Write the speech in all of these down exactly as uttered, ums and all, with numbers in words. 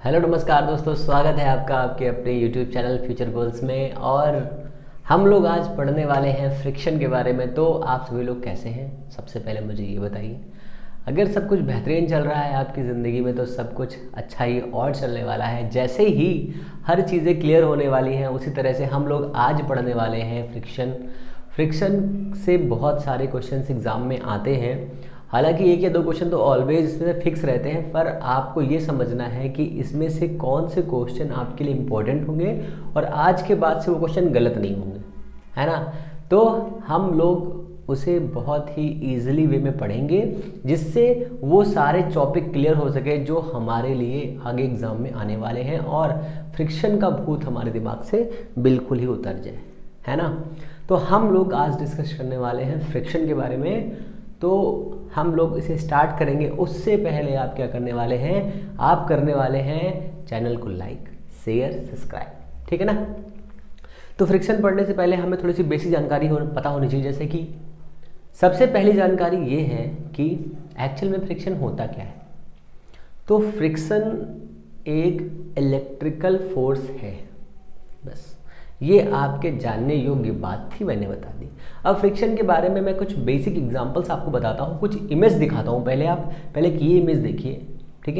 Hello नमस्कार दोस्तों, स्वागत है आपका आपके अपने यूट्यूब चैनल फ्यूचर गोल्स में। और हम लोग आज पढ़ने वाले हैं फ्रिक्शन के बारे में। तो आप सभी लोग कैसे हैं? सबसे पहले मुझे ये बताइए, अगर सब कुछ बेहतरीन चल रहा है आपकी ज़िंदगी में तो सब कुछ अच्छा ही और चलने वाला है। जैसे ही हर चीज़ें क्लियर होने वाली हैं उसी तरह से हम लोग आज पढ़ने वाले हैं फ्रिक्शन। फ्रिक्शन से बहुत सारे क्वेश्चंस एग्ज़ाम में आते हैं। हालांकि एक या दो क्वेश्चन तो ऑलवेज इसमें फिक्स रहते हैं, पर आपको ये समझना है कि इसमें से कौन से क्वेश्चन आपके लिए इम्पोर्टेंट होंगे और आज के बाद से वो क्वेश्चन गलत नहीं होंगे, है ना। तो हम लोग उसे बहुत ही ईजिली वे में पढ़ेंगे जिससे वो सारे टॉपिक क्लियर हो सके जो हमारे लिए आगे एग्ज़ाम में आने वाले हैं और फ्रिक्शन का भूत हमारे दिमाग से बिल्कुल ही उतर जाए, है ना। तो हम लोग आज डिस्कस करने वाले हैं फ्रिक्शन के बारे में। तो हम लोग इसे स्टार्ट करेंगे उससे पहले आप क्या करने वाले हैं, आप करने वाले हैं चैनल को लाइक शेयर सब्सक्राइब, ठीक है ना। तो फ्रिक्शन पढ़ने से पहले हमें थोड़ी सी बेसिक जानकारी हो पता होनी चाहिए। जैसे कि सबसे पहली जानकारी ये है कि एक्चुअल में फ्रिक्शन होता क्या है। तो फ्रिक्शन एक इलेक्ट्रिकल फोर्स है, बस ये आपके जानने योग्य बात थी, मैंने बता दी। अब फ्रिक्शन के बारे में मैं कुछ बेसिक एग्जांपल्स आपको बताता हूँ, कुछ इमेज दिखाता हूँ। पहले आप पहले एक ये इमेज देखिए, ठीक है,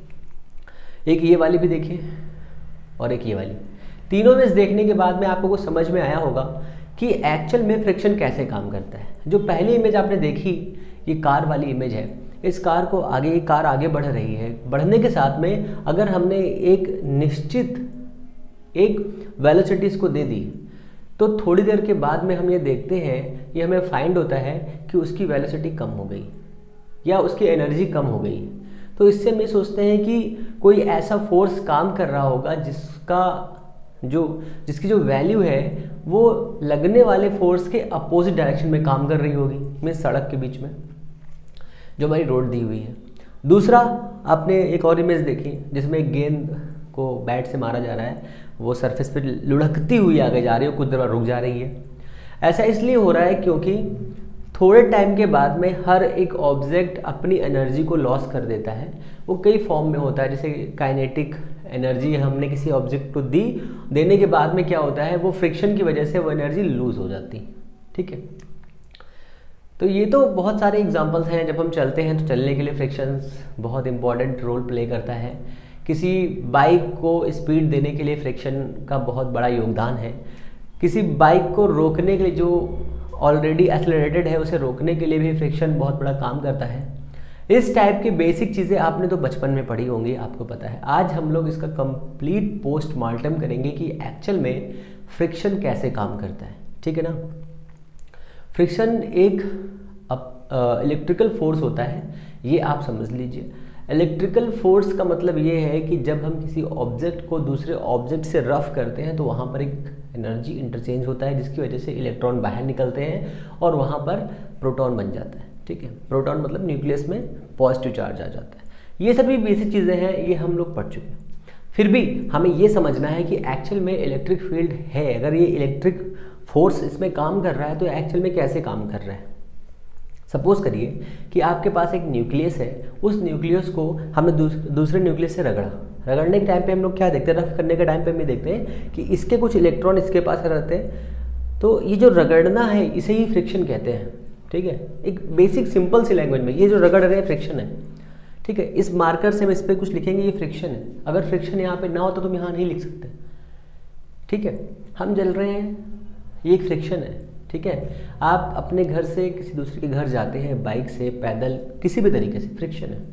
एक ये वाली भी देखिए और एक ये वाली। तीनों इमेज देखने के बाद में आपको कुछ समझ में आया होगा कि एक्चुअल में फ्रिक्शन कैसे काम करता है। जो पहली इमेज आपने देखी ये कार वाली इमेज है। इस कार को आगे ये कार आगे बढ़ रही है, बढ़ने के साथ में अगर हमने एक निश्चित एक वेलोसिटी इसको दे दी तो थोड़ी देर के बाद में हम ये देखते हैं, ये हमें फाइंड होता है कि उसकी वेलोसिटी कम हो गई या उसकी एनर्जी कम हो गई। तो इससे हम ये सोचते हैं कि कोई ऐसा फोर्स काम कर रहा होगा जिसका जो जिसकी जो वैल्यू है वो लगने वाले फोर्स के अपोजिट डायरेक्शन में काम कर रही होगी, मीन्स सड़क के बीच में जो हमारी रोड दी हुई है। दूसरा, आपने एक और इमेज देखी जिसमें एक गेंद को बैट से मारा जा रहा है, वो सरफेस पे लुढ़कती हुई आगे जा रही है, कुछ देर बाद रुक जा रही है। ऐसा इसलिए हो रहा है क्योंकि थोड़े टाइम के बाद में हर एक ऑब्जेक्ट अपनी एनर्जी को लॉस कर देता है। वो कई फॉर्म में होता है, जैसे काइनेटिक एनर्जी हमने किसी ऑब्जेक्ट को दी, देने के बाद में क्या होता है वो फ्रिक्शन की वजह से वो एनर्जी लूज हो जाती है, ठीक है। तो ये तो बहुत सारे एग्जांपल्स हैं। जब हम चलते हैं तो चलने के लिए फ्रिक्शंस बहुत इंपॉर्टेंट रोल प्ले करता है। किसी बाइक को स्पीड देने के लिए फ्रिक्शन का बहुत बड़ा योगदान है। किसी बाइक को रोकने के लिए जो ऑलरेडी एक्सेलरेटेड है उसे रोकने के लिए भी फ्रिक्शन बहुत बड़ा काम करता है। इस टाइप की बेसिक चीज़ें आपने तो बचपन में पढ़ी होंगी, आपको पता है। आज हम लोग इसका कंप्लीट पोस्टमार्टम करेंगे कि एक्चुअल में फ्रिक्शन कैसे काम करता है, ठीक है ना। फ्रिक्शन एक इलेक्ट्रिकल फोर्स होता है, ये आप समझ लीजिए। इलेक्ट्रिकल फोर्स का मतलब ये है कि जब हम किसी ऑब्जेक्ट को दूसरे ऑब्जेक्ट से रफ करते हैं तो वहाँ पर एक एनर्जी इंटरचेंज होता है जिसकी वजह से इलेक्ट्रॉन बाहर निकलते हैं और वहाँ पर प्रोटॉन बन जाता है, ठीक है। प्रोटॉन मतलब न्यूक्लियस में पॉजिटिव चार्ज आ जाता है। ये सभी बेसिक चीज़ें हैं, ये हम लोग पढ़ चुके हैं। फिर भी हमें ये समझना है कि एक्चुअल में इलेक्ट्रिक फील्ड है, अगर ये इलेक्ट्रिक फोर्स इसमें काम कर रहा है तो एक्चुअल में कैसे काम कर रहा है। सपोज करिए कि आपके पास एक न्यूक्लियस है, उस न्यूक्लियस को हमने दूस, दूसरे न्यूक्लियस से रगड़ा। रगड़ने के टाइम पे हम लोग क्या देखते हैं, रफ करने के टाइम पे हम ये देखते हैं कि इसके कुछ इलेक्ट्रॉन इसके पास रहते हैं। तो ये जो रगड़ना है इसे ही फ्रिक्शन कहते हैं, ठीक है। एक बेसिक सिंपल सी लैंग्वेज में ये जो रगड़ रहे हैं फ्रिक्शन है, ठीक है। इस मार्कर से हम इस पर कुछ लिखेंगे, ये फ्रिक्शन है। अगर फ्रिक्शन यहाँ पे ना होता तो हम यहाँ नहीं लिख सकते, ठीक है। हम जल रहे हैं, ये एक फ्रिक्शन है, ठीक है। आप अपने घर से किसी दूसरे के घर जाते हैं, बाइक से, पैदल, किसी भी तरीके से, फ्रिक्शन है।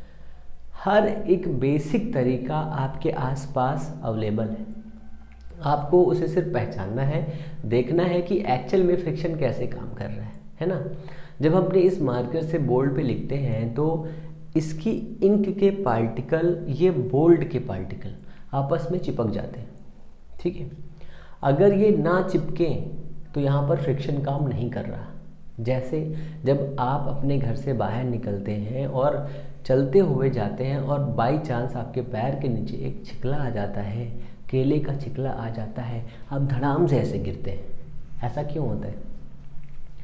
हर एक बेसिक तरीका आपके आसपास अवेलेबल है, आपको उसे सिर्फ पहचानना है, देखना है कि एक्चुअल में फ्रिक्शन कैसे काम कर रहा है, है ना। जब हम अपने इस मार्कर से बोर्ड पे लिखते हैं तो इसकी इंक के पार्टिकल, ये बोल्ड के पार्टिकल आपस में चिपक जाते हैं, ठीक है। अगर ये ना चिपके तो यहाँ पर फ्रिक्शन काम नहीं कर रहा। जैसे जब आप अपने घर से बाहर निकलते हैं और चलते हुए जाते हैं और बाई चांस आपके पैर के नीचे एक छिकला आ जाता है, केले का छिकला आ जाता है, आप धड़ाम से ऐसे गिरते हैं। ऐसा क्यों होता है?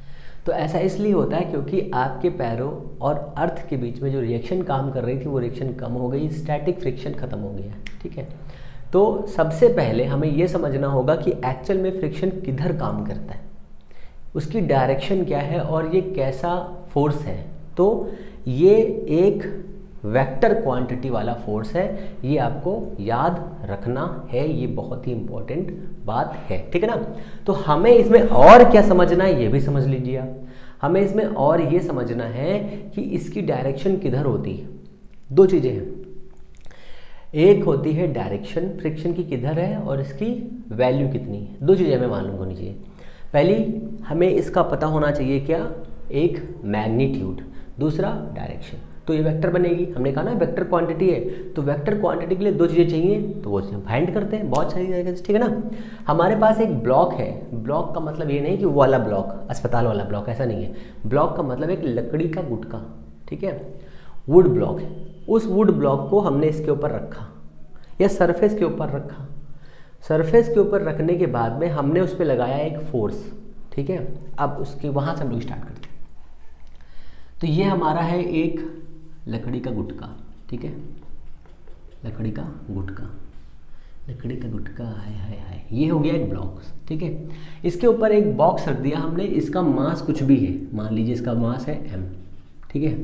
तो ऐसा इसलिए होता है क्योंकि आपके पैरों और अर्थ के बीच में जो रिएक्शन काम कर रही थी वो रिएक्शन कम हो गई, स्टैटिक फ्रिक्शन खत्म हो गया। ठीक है, तो सबसे पहले हमें ये समझना होगा कि एक्चुअल में फ्रिक्शन किधर काम करता है, उसकी डायरेक्शन क्या है और ये कैसा फोर्स है। तो ये एक वेक्टर क्वांटिटी वाला फोर्स है, ये आपको याद रखना है, ये बहुत ही इंपॉर्टेंट बात है। ठीक है ना, तो हमें इसमें और क्या समझना है ये भी समझ लीजिए आप। हमें इसमें और ये समझना है कि इसकी डायरेक्शन किधर होती है। दो चीज़ें हैं, एक होती है डायरेक्शन फ्रिक्शन की किधर है और इसकी वैल्यू कितनी है। दो चीज़ें हमें मालूम होनी चाहिए। पहली हमें इसका पता होना चाहिए क्या, एक मैग्नीट्यूड, दूसरा डायरेक्शन। तो ये वेक्टर बनेगी, हमने कहा ना वेक्टर क्वांटिटी है, तो वेक्टर क्वांटिटी के लिए दो चीज़ें चाहिए, तो वो चीज़ें फाइंड करते हैं बहुत सारी तरीके से। ठीक है ना, हमारे पास एक ब्लॉक है, ब्लॉक का मतलब ये नहीं कि वो वाला ब्लॉक अस्पताल वाला ब्लॉक, ऐसा नहीं है। ब्लॉक का मतलब एक लकड़ी का गुटका, ठीक है, वुड ब्लॉक है। उस वुड ब्लॉक को हमने इसके ऊपर रखा या सरफेस के ऊपर रखा। सरफेस के ऊपर रखने के बाद में हमने उस पर लगाया एक फोर्स। ठीक है, अब उसके वहाँ से हम लोग स्टार्ट करते हैं। तो ये हमारा है एक लकड़ी का गुटका। ठीक है, लकड़ी का गुटका, लकड़ी का गुटका है है है ये हो गया एक ब्लॉक। ठीक है, इसके ऊपर एक बॉक्स रख दिया हमने, इसका मास कुछ भी है, मान लीजिए इसका मास है एम। ठीक है,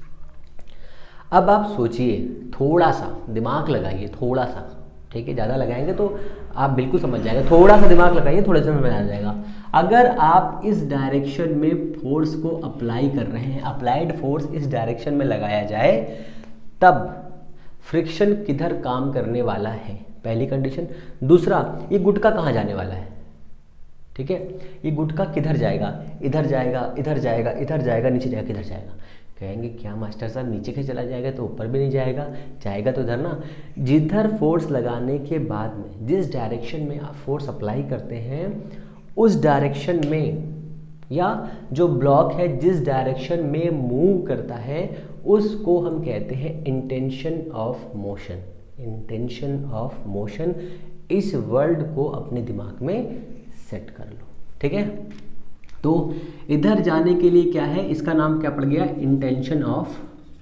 अब आप सोचिए, थोड़ा सा दिमाग लगाइए, थोड़ा सा। ठीक है, ज़्यादा लगाएंगे तो आप बिल्कुल समझ जाएंगे, थोड़ा सा दिमाग लगाइए, थोड़े से समझ आ जाएगा। अगर आप इस डायरेक्शन में फोर्स को अप्लाई कर रहे हैं, अप्लाइड फोर्स इस डायरेक्शन में लगाया जाए, तब फ्रिक्शन किधर काम करने वाला है, पहली कंडीशन। दूसरा, ये गुटका कहाँ जाने वाला है। ठीक है, ये गुटका किधर जाएगा, इधर जाएगा, इधर जाएगा, इधर जाएगा, नीचे जाएगा, किधर जाएगा। कहेंगे क्या मास्टर साहब, नीचे के चला जाएगा तो ऊपर भी नहीं जाएगा, जाएगा तो इधर ना। जिधर फोर्स लगाने के बाद में जिस डायरेक्शन में आप फोर्स अप्लाई करते हैं उस डायरेक्शन में, या जो ब्लॉक है जिस डायरेक्शन में मूव करता है, उसको हम कहते हैं intention of motion. Intention of motion, इस वर्ड को अपने दिमाग में सेट कर लो। ठीक है, तो इधर जाने के लिए क्या है, इसका नाम क्या पड़ गया, इंटेंशन ऑफ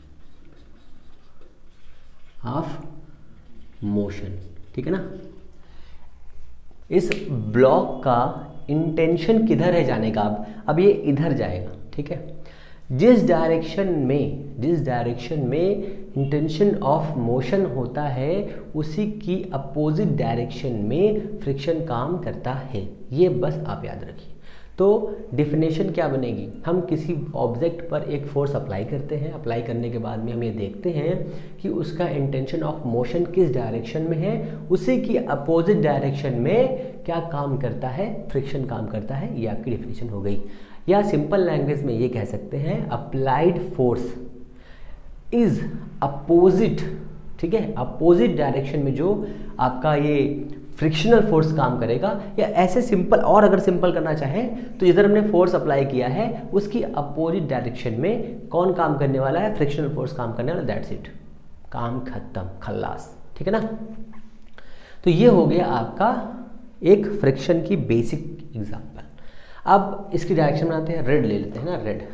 ऑफ मोशन। ठीक है ना, इस ब्लॉक का इंटेंशन किधर है जाने का। अब अब ये इधर जाएगा। ठीक है, जिस डायरेक्शन में जिस डायरेक्शन में इंटेंशन ऑफ मोशन होता है उसी की अपोजिट डायरेक्शन में फ्रिक्शन काम करता है, ये बस आप याद रखिए। तो डिफिनेशन क्या बनेगी, हम किसी ऑब्जेक्ट पर एक फोर्स अप्लाई करते हैं, अप्लाई करने के बाद में हम ये देखते हैं कि उसका इंटेंशन ऑफ मोशन किस डायरेक्शन में है, उसी की अपोजिट डायरेक्शन में क्या काम करता है, फ्रिक्शन काम करता है। ये आपकी डिफिनेशन हो गई। या सिंपल लैंग्वेज में ये कह सकते हैं, अप्लाइड फोर्स इज अपोजिट। ठीक है, अपोजिट डायरेक्शन में जो आपका ये फ्रिक्शनल फोर्स काम करेगा, या ऐसे सिंपल, और अगर सिंपल करना चाहें तो जिधर हमने फोर्स अप्लाई किया है उसकी अपोजिट डायरेक्शन में कौन काम करने वाला है, फ्रिक्शनल फोर्स काम करने वाला। दैट्स इट, काम खत्म, खल्लास। ठीक है ना, तो ये हो गया आपका एक फ्रिक्शन की बेसिक एग्जांपल। अब इसकी डायरेक्शन बनाते हैं, रेड ले लेते हैं ना, रेड।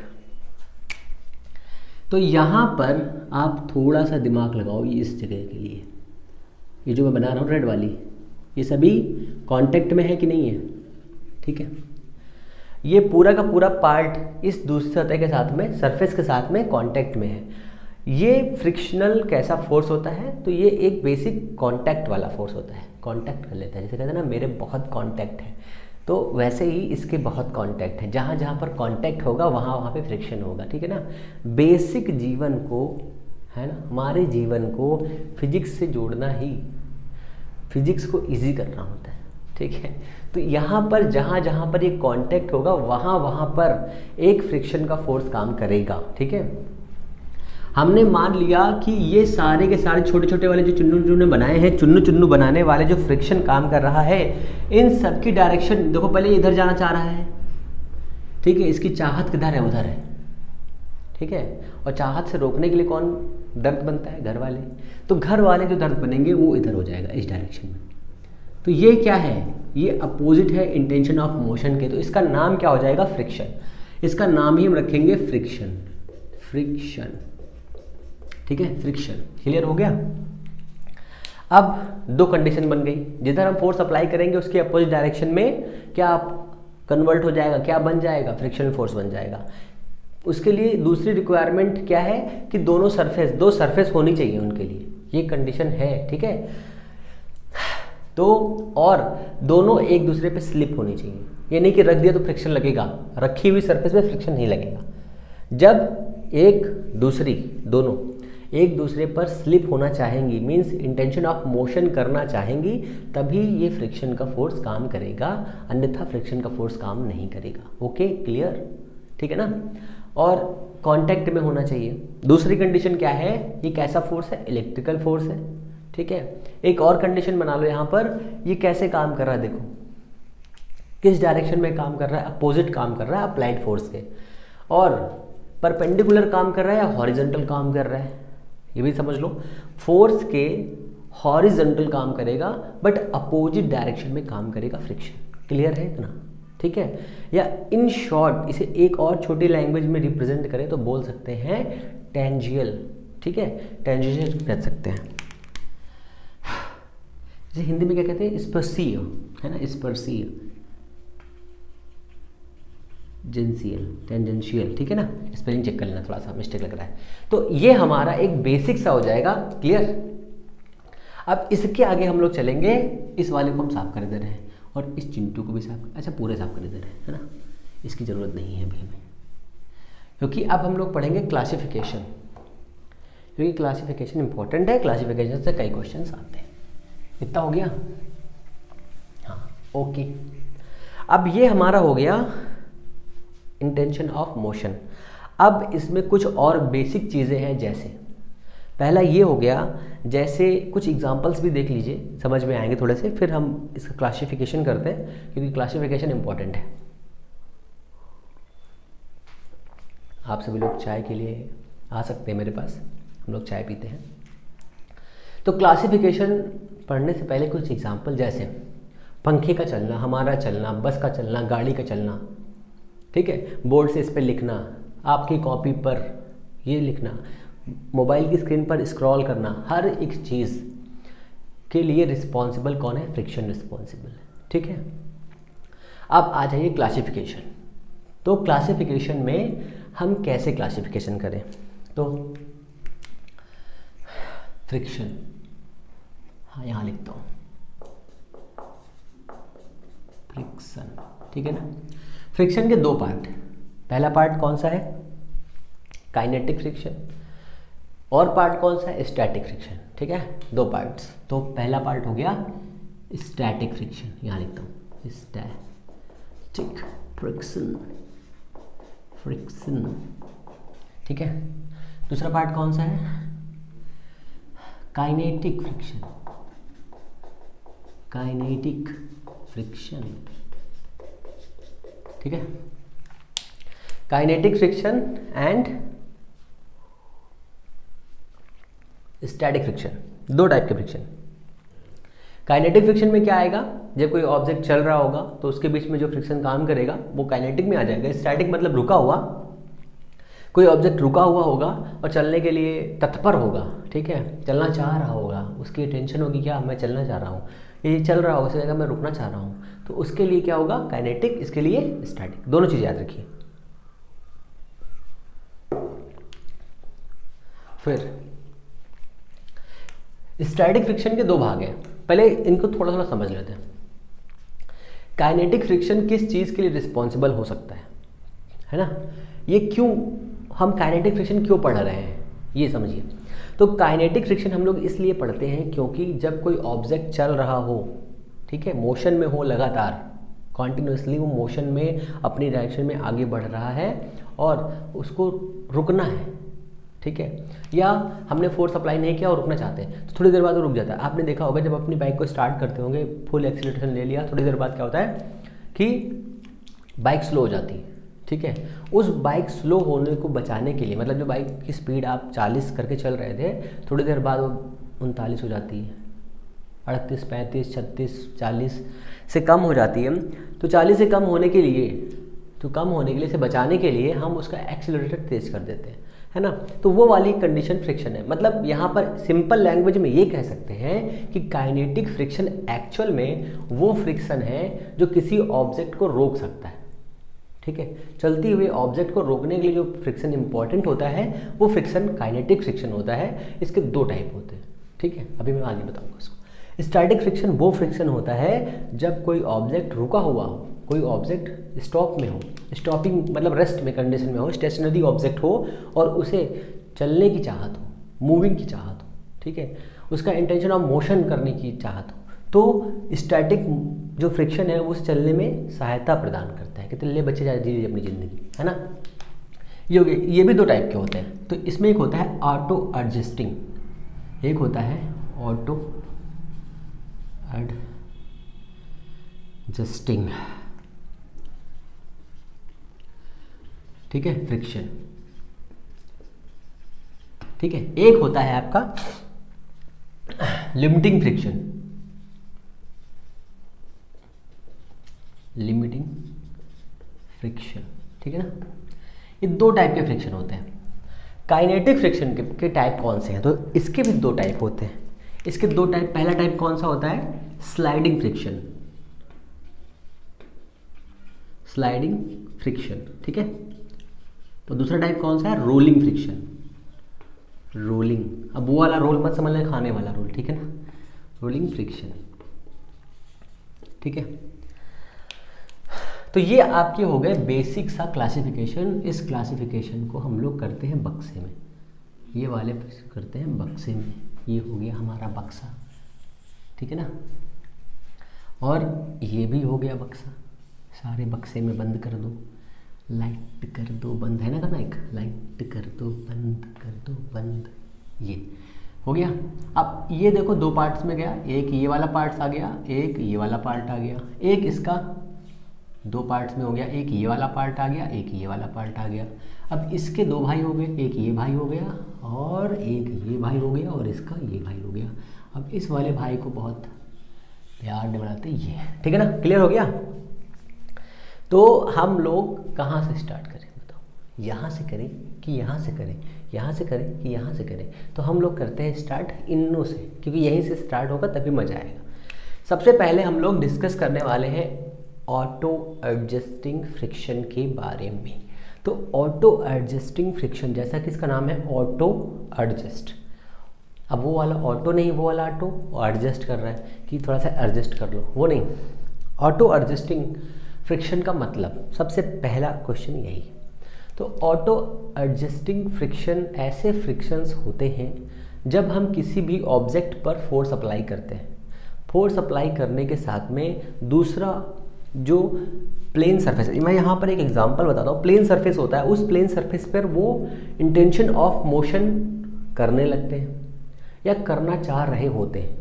तो यहाँ पर आप थोड़ा सा दिमाग लगाओ, ये इस जगह के लिए, ये जो मैं बना रहा हूँ रेड वाली, ये सभी कांटेक्ट में है कि नहीं है। ठीक है, ये पूरा का पूरा पार्ट इस दूसरी सतह के साथ में, सरफेस के साथ में कांटेक्ट में है। ये फ्रिक्शनल कैसा फोर्स होता है, तो ये एक बेसिक कांटेक्ट वाला फोर्स होता है, कांटेक्ट कर लेता है। जैसे कहते हैं ना मेरे बहुत कांटेक्ट है, तो वैसे ही इसके बहुत कांटेक्ट है। जहाँ जहाँ पर कांटेक्ट होगा वहाँ वहाँ पे फ्रिक्शन होगा। ठीक है ना, बेसिक जीवन को, है ना, हमारे जीवन को फिजिक्स से जोड़ना ही फिजिक्स को इजी करना होता है। ठीक है, तो यहाँ पर जहाँ जहाँ पर ये कांटेक्ट होगा वहाँ वहाँ पर एक फ्रिक्शन का फोर्स काम करेगा। ठीक है, हमने मान लिया कि ये सारे के सारे छोटे छोटे वाले जो चुन्नू चुन्नू बनाए हैं, चुन्नू चुन्नू बनाने वाले जो फ्रिक्शन काम कर रहा है, इन सब की डायरेक्शन देखो, पहले इधर जाना चाह रहा है। ठीक है, इसकी चाहत किधर है, उधर है। ठीक है, और चाहत से रोकने के लिए कौन दर्द बनता है, घर वाले। तो घर वाले जो दर्द बनेंगे वो इधर हो जाएगा, इस डायरेक्शन में। तो ये क्या है, ये अपोजिट है इंटेंशन ऑफ मोशन के, तो इसका नाम क्या हो जाएगा, फ्रिक्शन। इसका नाम ही हम रखेंगे फ्रिक्शन, फ्रिक्शन, ठीक है, फ्रिक्शन। क्लियर हो गया। अब दो कंडीशन बन गई, जिधर हम फोर्स अप्लाई करेंगे उसके अपोजिट डायरेक्शन में क्या कन्वर्ट हो जाएगा, क्या बन जाएगा, फ्रिक्शनल फोर्स बन जाएगा। उसके लिए दूसरी रिक्वायरमेंट क्या है कि दोनों सरफेस, दो सरफेस होनी चाहिए उनके लिए, ये कंडीशन है, ठीक है। तो और दोनों एक दूसरे पे स्लिप होनी चाहिए, ये नहीं कि रख दिया तो फ्रिक्शन लगेगा, रखी हुई सरफेस पे फ्रिक्शन नहीं लगेगा। जब एक दूसरी, दोनों एक दूसरे पर स्लिप होना चाहेंगी, मीन्स इंटेंशन ऑफ मोशन करना चाहेंगी, तभी ये फ्रिक्शन का फोर्स काम करेगा, अन्यथा फ्रिक्शन का फोर्स काम नहीं करेगा। ओके, क्लियर, ठीक है ना। और कांटेक्ट में होना चाहिए। दूसरी कंडीशन क्या है, ये कैसा फोर्स है, इलेक्ट्रिकल फोर्स है, ठीक है। एक और कंडीशन बना लो यहाँ पर, ये कैसे काम कर रहा है, देखो किस डायरेक्शन में काम कर रहा है, अपोजिट काम कर रहा है अप्लाइड फोर्स के, और परपेंडिकुलर काम कर रहा है या हॉरिजॉन्टल काम कर रहा है, ये भी समझ लो। फोर्स के हॉरिजॉन्टल काम करेगा बट अपोजिट डायरेक्शन में काम करेगा फ्रिक्शन। क्लियर है इतना, ठीक है। या इन शॉर्ट इसे एक और छोटी लैंग्वेज में रिप्रेजेंट करें तो बोल सकते हैं टेंजियल, ठीक है, टेंजियल कह सकते हैं। जैसे हिंदी में क्या कहते हैं, स्पर्शीय, है ना, स्पर्शीय, जेंशियल, टेंजेंशियल, ठीक है ना। स्पेलिंग चेक कर लेना, थोड़ा सा मिस्टेक लग रहा है। तो ये हमारा एक बेसिक सा हो जाएगा, क्लियर। अब इसके आगे हम लोग चलेंगे, इस वाले को हम साफ कर दे रहे हैं और इस चिंटू को भी साफ, अच्छा पूरे साफ कर दे रहे हैं, है ना, इसकी ज़रूरत नहीं है अभी हमें, क्योंकि अब हम लोग पढ़ेंगे क्लासिफिकेशन, क्योंकि क्लासिफिकेशन इंपॉर्टेंट है, क्लासिफिकेशन से कई क्वेश्चन आते हैं। इतना हो गया, हाँ, ओके। अब ये हमारा हो गया इंटेंशन ऑफ मोशन। अब इसमें कुछ और बेसिक चीज़ें हैं, जैसे पहला ये हो गया, जैसे कुछ एग्जांपल्स भी देख लीजिए, समझ में आएंगे थोड़े से, फिर हम इसका क्लासिफिकेशन करते हैं, क्योंकि क्लासिफिकेशन इंपॉर्टेंट है। आप सभी लोग चाय के लिए आ सकते हैं मेरे पास, हम लोग चाय पीते हैं। तो क्लासिफिकेशन पढ़ने से पहले कुछ एग्जांपल, जैसे पंखे का चलना, हमारा चलना, बस का चलना, गाड़ी का चलना, ठीक है, बोर्ड से इस पर लिखना, आपकी कॉपी पर ये लिखना, मोबाइल की स्क्रीन पर स्क्रॉल करना, हर एक चीज़ के लिए रिस्पॉन्सिबल कौन है, फ्रिक्शन रिस्पॉन्सिबल है, ठीक है। अब आ जाइए क्लासिफिकेशन। तो क्लासिफिकेशन में हम कैसे क्लासिफिकेशन करें, तो फ्रिक्शन, हाँ यहाँ लिखता हूँ फ्रिक्शन, ठीक है ना। फ्रिक्शन के दो पार्ट, पहला पार्ट कौन सा है, काइनेटिक फ्रिक्शन, और पार्ट कौन सा है, स्टैटिक फ्रिक्शन, ठीक है, दो पार्ट्स। तो पहला पार्ट हो गया स्टैटिक फ्रिक्शन, यहाँ लिखता हूँ स्टैटिक फ्रिक्शन, फ्रिक्शन, ठीक है। दूसरा पार्ट कौन सा है, काइनेटिक फ्रिक्शन, काइनेटिक फ्रिक्शन, ठीक है। Kinetic friction and static friction, दो टाइप के फ्रिक्शन। काइनेटिक फ्रिक्शन में क्या आएगा, जब कोई ऑब्जेक्ट चल रहा होगा तो उसके बीच में जो फ्रिक्शन काम करेगा वो काइनेटिक में आ जाएगा। स्टैटिक मतलब रुका हुआ, कोई ऑब्जेक्ट रुका हुआ होगा और चलने के लिए तत्पर होगा, ठीक है, चलना चाह रहा होगा, उसकी टेंशन होगी क्या, मैं चलना चाह रहा हूँ, ये चल रहा होगा, उस जगह मैं रुकना चाह रहा हूँ, तो उसके लिए क्या होगा, काइनेटिक, इसके लिए स्टैटिक, दोनों चीज़ याद रखिए। फिर स्टैटिक फ्रिक्शन के दो भाग हैं, पहले इनको थोड़ा थोड़ा समझ लेते हैं। काइनेटिक फ्रिक्शन किस चीज़ के लिए रिस्पॉन्सिबल हो सकता है, है ना, ये क्यों, हम काइनेटिक फ्रिक्शन क्यों पढ़ रहे हैं ये समझिए। तो काइनेटिक फ्रिक्शन हम लोग इसलिए पढ़ते हैं क्योंकि जब कोई ऑब्जेक्ट चल रहा हो, ठीक है, मोशन में हो, लगातार कॉन्टिन्यूसली वो मोशन में अपनी डायरेक्शन में आगे बढ़ रहा है और उसको रुकना है, ठीक है, या हमने फोर्स अप्लाई नहीं किया और रुकना चाहते हैं तो थोड़ी देर बाद वो रुक जाता है। आपने देखा होगा जब अपनी बाइक को स्टार्ट करते होंगे, फुल एक्सीलरेशन ले लिया, थोड़ी देर बाद क्या होता है कि बाइक स्लो हो जाती है, ठीक है। उस बाइक स्लो होने को बचाने के लिए, मतलब जो बाइक की स्पीड आप चालीस करके चल रहे थे, थोड़ी देर बाद वो उनतालीस हो जाती है, अड़तीस, पैंतीस, छत्तीस, चालीस से कम हो जाती है। तो चालीस से कम होने के लिए तो कम होने के लिए, इसे बचाने के लिए हम उसका एक्सीलरेटर तेज कर देते हैं, है ना। तो वो वाली कंडीशन फ्रिक्शन है। मतलब यहाँ पर सिंपल लैंग्वेज में ये कह सकते हैं कि काइनेटिक फ्रिक्शन एक्चुअल में वो फ्रिक्शन है जो किसी ऑब्जेक्ट को रोक सकता है, ठीक है। चलती हुए ऑब्जेक्ट को रोकने के लिए जो फ्रिक्शन इंपॉर्टेंट होता है वो फ्रिक्शन काइनेटिक फ्रिक्शन होता है। इसके दो टाइप होते हैं, ठीक है, अभी मैं आगे बताऊंगा इसको। स्टैटिक फ्रिक्शन वो फ्रिक्शन होता है जब कोई ऑब्जेक्ट रुका हुआ हो, कोई ऑब्जेक्ट स्टॉप में हो, स्टॉपिंग मतलब रेस्ट में कंडीशन में हो, स्टेशनरी ऑब्जेक्ट हो और उसे चलने की चाहत हो, मूविंग की चाहत हो, ठीक है, उसका इंटेंशन ऑफ मोशन करने की चाहत हो, तो स्टैटिक जो फ्रिक्शन है वो उस चलने में सहायता प्रदान करता है कि ले बच्चे जा जी अपनी ज़िंदगी, है ना। ये हो गए। ये भी दो टाइप के होते हैं। तो इसमें एक होता है ऑटो एडजस्टिंग, एक होता है ऑटो एडजस्टिंग, ठीक है, फ्रिक्शन, ठीक है। एक होता है आपका लिमिटिंग फ्रिक्शन, लिमिटिंग फ्रिक्शन, ठीक है ना। ये दो टाइप के फ्रिक्शन होते हैं। काइनेटिक फ्रिक्शन के, के टाइप कौन से हैं? तो इसके भी दो टाइप होते हैं। इसके दो टाइप, पहला टाइप कौन सा होता है? स्लाइडिंग फ्रिक्शन, स्लाइडिंग फ्रिक्शन, ठीक है। तो दूसरा टाइप कौन सा है? Rolling friction, rolling. अब वो वाला रोल मत समझ लें, खाने वाला रोल, ठीक है ना, रोलिंग फ्रिक्शन, ठीक है। तो ये आपके हो गए बेसिक सा क्लासिफिकेशन। इस क्लासिफिकेशन को हम लोग करते हैं बक्से में, ये वाले करते हैं बक्से में। ये हो गया हमारा बक्सा, ठीक है ना। और ये भी हो गया बक्सा, सारे बक्से में बंद कर दो, लाइट कर दो बंद, है ना करना, एक लाइट कर दो बंद, कर दो बंद, ये हो गया। अब ये देखो दो पार्ट्स में गया, एक ये वाला पार्ट्स आ गया, एक ये वाला पार्ट आ गया, एक इसका दो पार्ट्स में हो गया, एक ये वाला पार्ट आ गया, एक ये वाला पार्ट आ गया। अब इसके दो भाई हो गए, एक ये भाई हो गया और एक ये भाई हो गया और इसका ये भाई हो गया। अब इस वाले भाई को बहुत प्यार से बनाते ये, ठीक है ना, क्लियर हो गया। तो हम लोग कहाँ से स्टार्ट करें बताओ? यहाँ से करें कि यहाँ से करें, यहाँ से करें कि यहाँ से करें? तो हम लोग करते हैं स्टार्ट इनों से, क्योंकि यहीं से स्टार्ट होगा तभी मज़ा आएगा। सबसे पहले हम लोग डिस्कस करने वाले हैं ऑटो एडजस्टिंग फ्रिक्शन के बारे में। तो ऑटो एडजस्टिंग फ्रिक्शन, जैसा कि इसका नाम है ऑटो एडजस्ट। अब वो वाला ऑटो नहीं, वो वाला ऑटो एडजस्ट कर रहा है कि थोड़ा सा एडजस्ट कर लो, वो नहीं। ऑटो एडजस्टिंग फ्रिक्शन का मतलब, सबसे पहला क्वेश्चन यही। तो ऑटो एडजस्टिंग फ्रिक्शन ऐसे फ्रिक्शंस होते हैं जब हम किसी भी ऑब्जेक्ट पर फोर्स अप्लाई करते हैं। फोर्स अप्लाई करने के साथ में दूसरा जो प्लेन सरफेस है, मैं यहाँ पर एक एग्जांपल बताता हूँ। प्लेन सरफेस होता है, उस प्लेन सरफेस पर वो इंटेंशन ऑफ मोशन करने लगते हैं या करना चाह रहे होते हैं।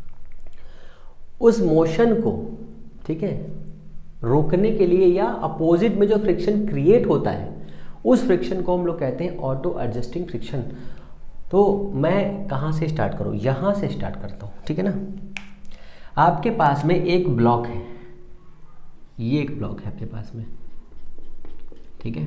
उस मोशन को, ठीक है, रोकने के लिए या अपोजिट में जो फ्रिक्शन क्रिएट होता है, उस फ्रिक्शन को हम लोग कहते हैं ऑटो एडजस्टिंग फ्रिक्शन। तो मैं कहाँ से स्टार्ट करूँ? यहाँ से स्टार्ट करता हूँ, ठीक है ना। आपके पास में एक ब्लॉक है, ये एक ब्लॉक है आपके पास में, ठीक है।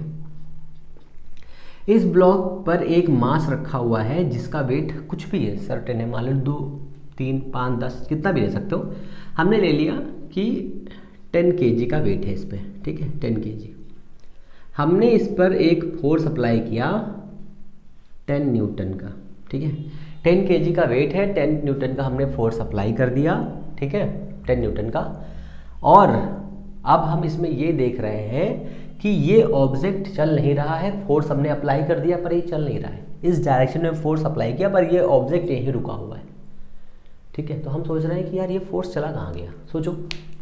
इस ब्लॉक पर एक मास रखा हुआ है जिसका वेट कुछ भी है, सर्टेन है, मान लो दो तीन पाँच दस कितना भी ले सकते हो। हमने ले लिया कि टेन केजी का वेट है इस पर, ठीक है, टेन केजी। हमने इस पर एक फोर्स अप्लाई किया टेन न्यूटन का, ठीक है। टेन केजी का वेट है, टेन न्यूटन का हमने फोर्स अप्लाई कर दिया, ठीक है, टेन न्यूटन का। और अब हम इसमें ये देख रहे हैं कि ये ऑब्जेक्ट चल नहीं रहा है, फोर्स हमने अप्लाई कर दिया पर ये चल नहीं रहा है। इस डायरेक्शन में फोर्स अप्लाई किया पर ये ऑब्जेक्ट यहीं रुका हुआ है, ठीक है। तो हम सोच रहे हैं कि यार ये फोर्स चला कहाँ गया। सोचो,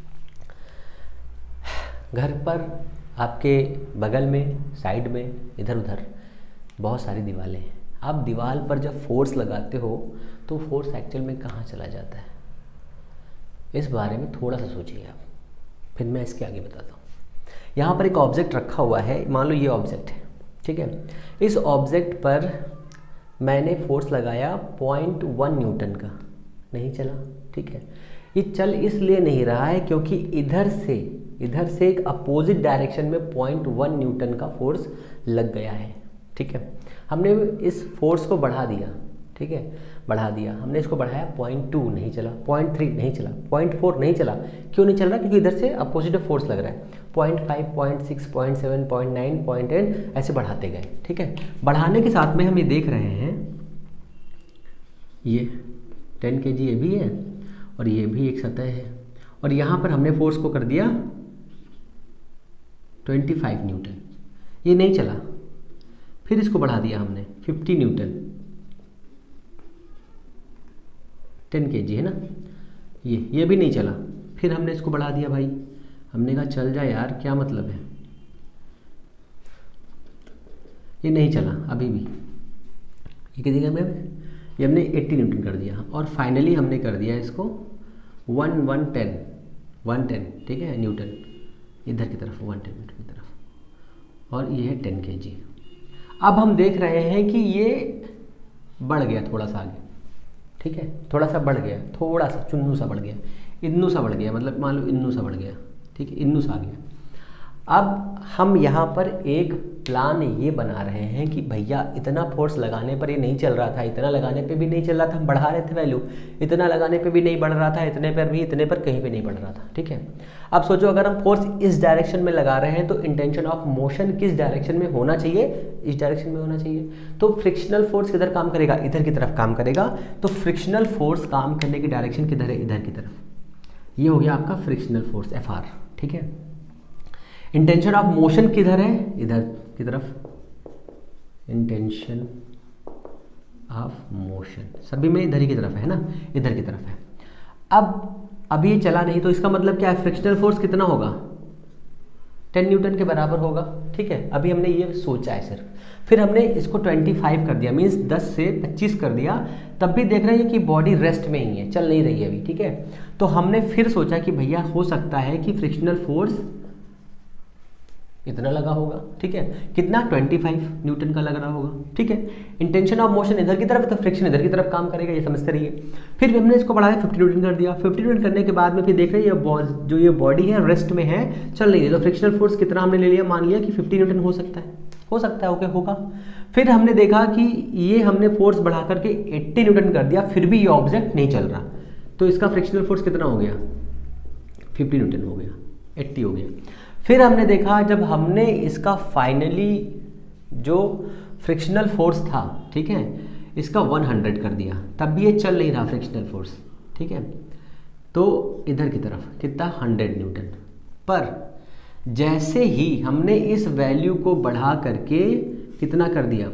घर पर आपके बगल में, साइड में, इधर उधर बहुत सारी दीवारें हैं। आप दीवार पर जब फोर्स लगाते हो तो फोर्स एक्चुअल में कहाँ चला जाता है, इस बारे में थोड़ा सा सोचिए आप, फिर मैं इसके आगे बताता हूँ। यहाँ पर एक ऑब्जेक्ट रखा हुआ है, मान लो ये ऑब्जेक्ट है, ठीक है। इस ऑब्जेक्ट पर मैंने फोर्स लगाया पॉइंट वन न्यूटन का, नहीं चला, ठीक है। ये चल इसलिए नहीं रहा है क्योंकि इधर से इधर से एक अपोजिट डायरेक्शन में पॉइंट वन न्यूटन का फोर्स लग गया है। ठीक है, हमने इस फोर्स को बढ़ा दिया। ठीक है, बढ़ा दिया हमने, इसको बढ़ाया, पॉइंट टू नहीं चला, पॉइंट थ्री नहीं चला, पॉइंट फोर नहीं चला। क्यों नहीं चल रहा? क्योंकि इधर से अपोजिट फोर्स लग रहा है। Point five, point six, point seven, point nine, point ten ऐसे बढ़ाते गए। ठीक है, बढ़ाने के साथ में हम ये देख रहे हैं, ये टेन के जी ये भी है और ये भी एक सतह है, और यहाँ पर हमने फोर्स को कर दिया ट्वेंटी फाइव न्यूटन, ये नहीं चला। फिर इसको बढ़ा दिया हमने फिफ्टी न्यूटन, टेन के जी है ना, ये ये भी नहीं चला। फिर हमने इसको बढ़ा दिया भाई, हमने कहा चल जा यार, क्या मतलब है, ये नहीं चला अभी भी। ये कितनी जगह में ये हमने अस्सी न्यूटन कर दिया, और फाइनली हमने कर दिया इसको one one ten one ten ठीक है न्यूटन इधर की तरफ, वन टेन न्यूटन की तरफ, और ये है टेन के जी। अब हम देख रहे हैं कि ये बढ़ गया थोड़ा सा आगे। ठीक है, थोड़ा सा बढ़ गया, थोड़ा सा चुन्नू सा बढ़ गया, इन्नू सा बढ़ गया, मतलब मान लो इन्नू सा बढ़ गया। ठीक है, इन्नू सा आ गया। अब हम यहाँ पर एक प्लान ये बना रहे हैं कि भैया इतना फोर्स लगाने पर ये नहीं चल रहा था, इतना लगाने पे भी नहीं चल रहा था, हम बढ़ा रहे थे वैल्यू, इतना लगाने पे भी नहीं बढ़ रहा था, इतने पर भी, इतने पर कहीं पे नहीं बढ़ रहा था। ठीक है, अब सोचो अगर हम फोर्स इस डायरेक्शन में लगा रहे हैं तो इंटेंशन ऑफ मोशन किस डायरेक्शन में होना चाहिए? इस डायरेक्शन में होना चाहिए। तो फ्रिक्शनल फोर्स किधर काम करेगा? इधर की तरफ काम करेगा। तो फ्रिक्शनल फोर्स काम करने की डायरेक्शन किधर है? इधर की तरफ। ये हो गया आपका फ्रिक्शनल फोर्स एफ आर। ठीक है, इंटेंशन ऑफ मोशन किधर है? इधर की तरफ। इंटेंशन ऑफ मोशन सभी में इधर ही की तरफ है ना, इधर की तरफ है। अब अभी ये चला नहीं, तो इसका मतलब क्या है? फ्रिक्शनल फोर्स कितना होगा? टेन न्यूटन के बराबर होगा। ठीक है, अभी हमने ये सोचा है सिर्फ, फिर हमने इसको पच्चीस कर दिया, मीन्स दस से पच्चीस कर दिया, तब भी देख रहे हैं कि बॉडी रेस्ट में ही है, चल नहीं रही है अभी। ठीक है, तो हमने फिर सोचा कि भैया हो सकता है कि फ्रिक्शनल फोर्स इतना लगा होगा। ठीक है, कितना? पच्चीस न्यूटन का लग रहा होगा। ठीक है, इंटेंशन ऑफ मोशन इधर की तरफ है तो फ्रिक्शन इधर की तरफ काम करेगा, ये समझते रहिए। फिर हमने इसको बढ़ाया, फिफ्टी न्यूटन कर दिया। फिफ्टी न्यूटन करने के बाद में फिर देख रहे हैं जो ये बॉडी है रेस्ट में है, चल नहीं रही, तो फ्रिक्शनल फोर्स कितना हमने ले लिया? मान लिया कि फिफ्टी न्यूटन हो सकता है, हो सकता है ओके होगा। फिर हमने देखा कि ये हमने फोर्स बढ़ा करके अस्सी न्यूटन कर दिया, फिर भी ये ऑब्जेक्ट नहीं चल रहा, तो इसका फ्रिक्शनल फोर्स कितना हो गया? फिफ्टी न्यूटन हो गया, अस्सी हो गया। फिर हमने देखा जब हमने इसका फाइनली जो फ्रिक्शनल फोर्स था, ठीक है, इसका सौ कर दिया, तब भी ये चल नहीं रहा फ्रिक्शनल फोर्स। ठीक है, तो इधर की तरफ कितना? सौ न्यूटन। पर जैसे ही हमने इस वैल्यू को बढ़ा करके कितना कर दिया?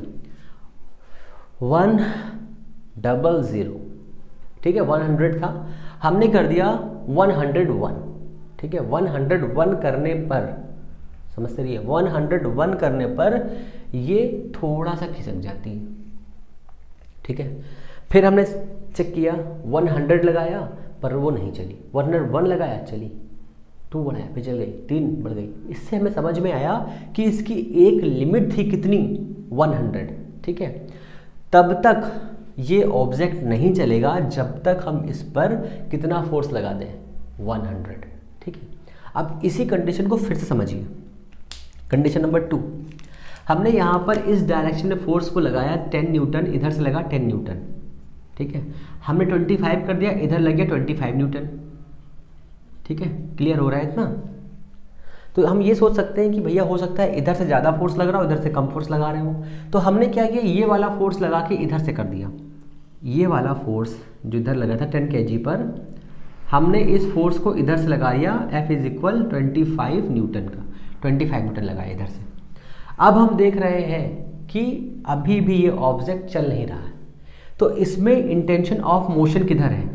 One double zero. ठीक है, वन था, हमने कर दिया वन हंड्रेड वन। ठीक है, वन हंड्रेड वन करने पर, समझते रहिए, वन हंड्रेड वन करने पर ये थोड़ा सा खिसक जाती है। ठीक है, फिर हमने चेक किया, हंड्रेड लगाया पर वो नहीं चली, वन हंड्रेड वन लगाया चली, टू बढ़ाया फिर चल गई, तीन बढ़ गई। इससे हमें समझ में आया कि इसकी एक लिमिट थी कितनी? हंड्रेड। ठीक है, तब तक ये ऑब्जेक्ट नहीं चलेगा जब तक हम इस पर कितना फोर्स लगा दें? हंड्रेड। ठीक है, अब इसी कंडीशन को फिर से समझिए। कंडीशन नंबर टू, हमने यहाँ पर इस डायरेक्शन में फोर्स को लगाया टेन न्यूटन, इधर से लगा टेन न्यूटन। ठीक है, हमने पच्चीस कर दिया, इधर लग गया पच्चीस न्यूटन। ठीक है, क्लियर हो रहा है इतना? तो हम ये सोच सकते हैं कि भैया हो सकता है इधर से ज़्यादा फोर्स लग रहा हो, इधर से कम फोर्स लगा रहे हो। तो हमने क्या किया, ये वाला फोर्स लगा के इधर से कर दिया। ये वाला फोर्स जो इधर लगा था टेन के जी पर, हमने इस फोर्स को इधर से लगा दिया, F is equal twenty five newton का, पच्चीस न्यूटन लगाया इधर से। अब हम देख रहे हैं कि अभी भी ये ऑब्जेक्ट चल नहीं रहा है, तो इसमें इंटेंशन ऑफ मोशन किधर है?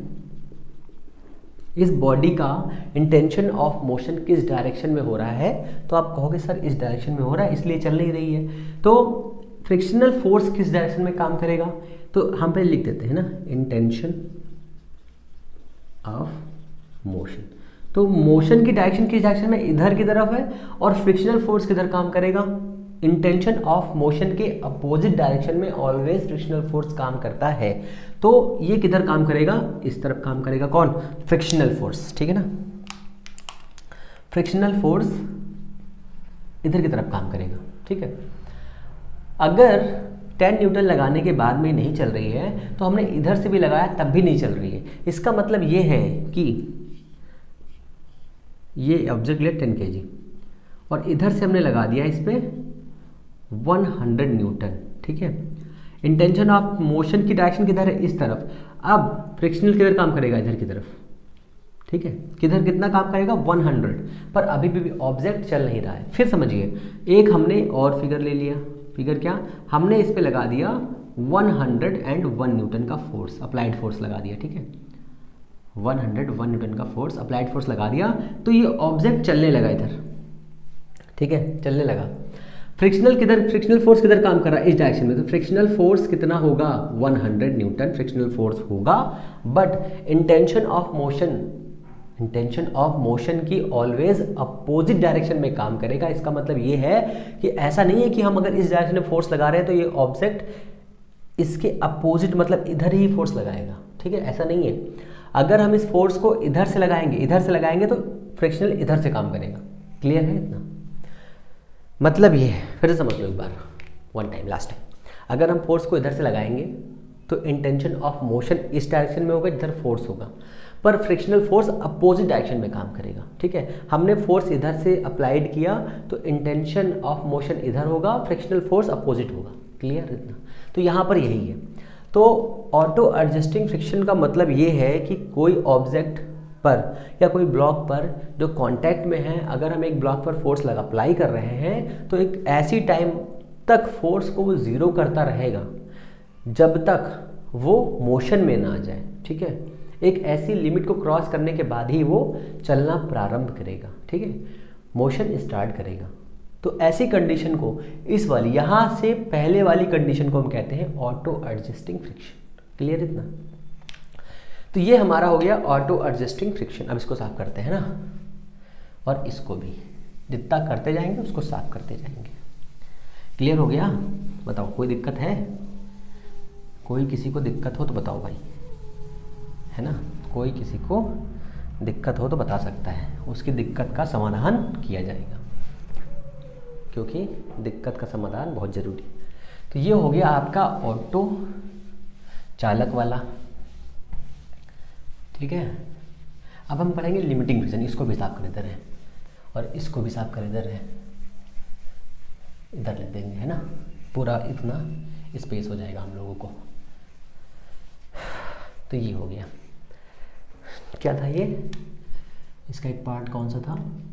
इस बॉडी का इंटेंशन ऑफ मोशन किस डायरेक्शन में हो रहा है? तो आप कहोगे सर इस डायरेक्शन में हो रहा है इसलिए चल नहीं रही है, तो फ्रिक्शनल फोर्स किस डायरेक्शन में काम करेगा? तो हम पहले लिख देते हैं ना, इंटेंशन ऑफ मोशन। तो मोशन की डायरेक्शन किस डायरेक्शन में? इधर की तरफ है, और फ्रिक्शनल फोर्स किधर काम करेगा? इंटेंशन ऑफ मोशन के अपोजिट डायरेक्शन में ऑलवेज फ्रिक्शनल फोर्स काम करता है। तो ये किधर काम करेगा? इस तरफ काम करेगा। कौन? Frictional force. ठीक है ना, फ्रिक्शनल फोर्स इधर की तरफ काम करेगा, ठीक है। अगर टेन न्यूटन लगाने के बाद में नहीं चल रही है तो हमने इधर से भी लगाया तब भी नहीं चल रही है, इसका मतलब ये है कि ये ऑब्जेक्ट ले टेन केजी और इधर से हमने लगा दिया इस पे हंड्रेड न्यूटन, ठीक है। इंटेंशन ऑफ मोशन की डायरेक्शन किधर है, इस तरफ। अब फ्रिक्शनल किधर काम करेगा, इधर की तरफ, ठीक है। किधर कितना काम करेगा, हंड्रेड, पर अभी भी ऑब्जेक्ट चल नहीं रहा है। फिर समझिए, एक हमने और फिगर ले लिया। फिगर क्या, हमने इस पे लगा दिया हंड्रेड एंड वन न्यूटन का फोर्स, अप्लाइड फोर्स लगा दिया, ठीक है। हंड्रेड वन न्यूटन का फोर्स, अप्लाइड फोर्स लगा दिया, तो ये ऑब्जेक्ट चलने लगा इधर, ठीक है, चलने लगा। फ्रिक्शनल किधर, फ्रिक्शनल फोर्स किधर काम कर रहा है, इस डायरेक्शन में। तो फ्रिक्शनल फोर्स कितना होगा, हंड्रेड न्यूटन फ्रिक्शनल फोर्स होगा, but intention of motion intention of motion की ऑलवेज अपोजिट डायरेक्शन में काम करेगा। इसका मतलब ये है कि ऐसा नहीं है कि हम अगर इस डायरेक्शन में फोर्स लगा रहे हैं तो ये ऑब्जेक्ट इसके अपोजिट मतलब इधर ही फोर्स लगाएगा, ठीक है, ऐसा नहीं है। अगर हम इस फोर्स को इधर से लगाएंगे इधर से लगाएंगे तो फ्रिक्शनल इधर से काम करेगा। क्लियर है इतना, मतलब ये है। फिर से समझ लो एक बार, वन टाइम, लास्ट टाइम। अगर हम फोर्स को इधर से लगाएंगे तो इंटेंशन ऑफ मोशन इस डायरेक्शन में होगा जिधर फोर्स होगा, पर फ्रिक्शनल फोर्स अपोजिट डायरेक्शन में काम करेगा, ठीक है। हमने फोर्स इधर से अप्लाइड किया तो इंटेंशन ऑफ मोशन इधर होगा, फ्रिक्शनल फोर्स अपोजिट होगा। क्लियर इतना, तो यहाँ पर यही है। तो ऑटो एडजस्टिंग फ्रिक्शन का मतलब ये है कि कोई ऑब्जेक्ट पर या कोई ब्लॉक पर जो कांटेक्ट में है, अगर हम एक ब्लॉक पर फोर्स लगा अप्लाई कर रहे हैं तो एक ऐसी टाइम तक फोर्स को वो ज़ीरो करता रहेगा जब तक वो मोशन में ना आ जाए, ठीक है। एक ऐसी लिमिट को क्रॉस करने के बाद ही वो चलना प्रारंभ करेगा, ठीक है, मोशन स्टार्ट करेगा। तो ऐसी कंडीशन को, इस वाली यहाँ से पहले वाली कंडीशन को हम कहते हैं ऑटो एडजस्टिंग फ्रिक्शन। क्लियर इतना, तो ये हमारा हो गया ऑटो एडजस्टिंग फ्रिक्शन। अब इसको साफ करते हैं ना, और इसको भी जितना करते जाएंगे उसको साफ करते जाएंगे। क्लियर हो गया, बताओ कोई दिक्कत है, कोई किसी को दिक्कत हो तो बताओ भाई, है ना। कोई किसी को दिक्कत हो तो बता सकता है, उसकी दिक्कत का समाधान किया जाएगा, क्योंकि दिक्कत का समाधान बहुत ज़रूरी है। तो ये हो गया आपका ऑटो चालक वाला, ठीक है। अब हम पढ़ेंगे लिमिटिंग फ्रिक्शन। इसको भी साफ कर इधर है और इसको भी साफ कर इधर है, इधर ले देंगे, है ना, पूरा इतना स्पेस हो जाएगा हम लोगों को। तो ये हो गया, क्या था ये, इसका एक पार्ट कौन सा था,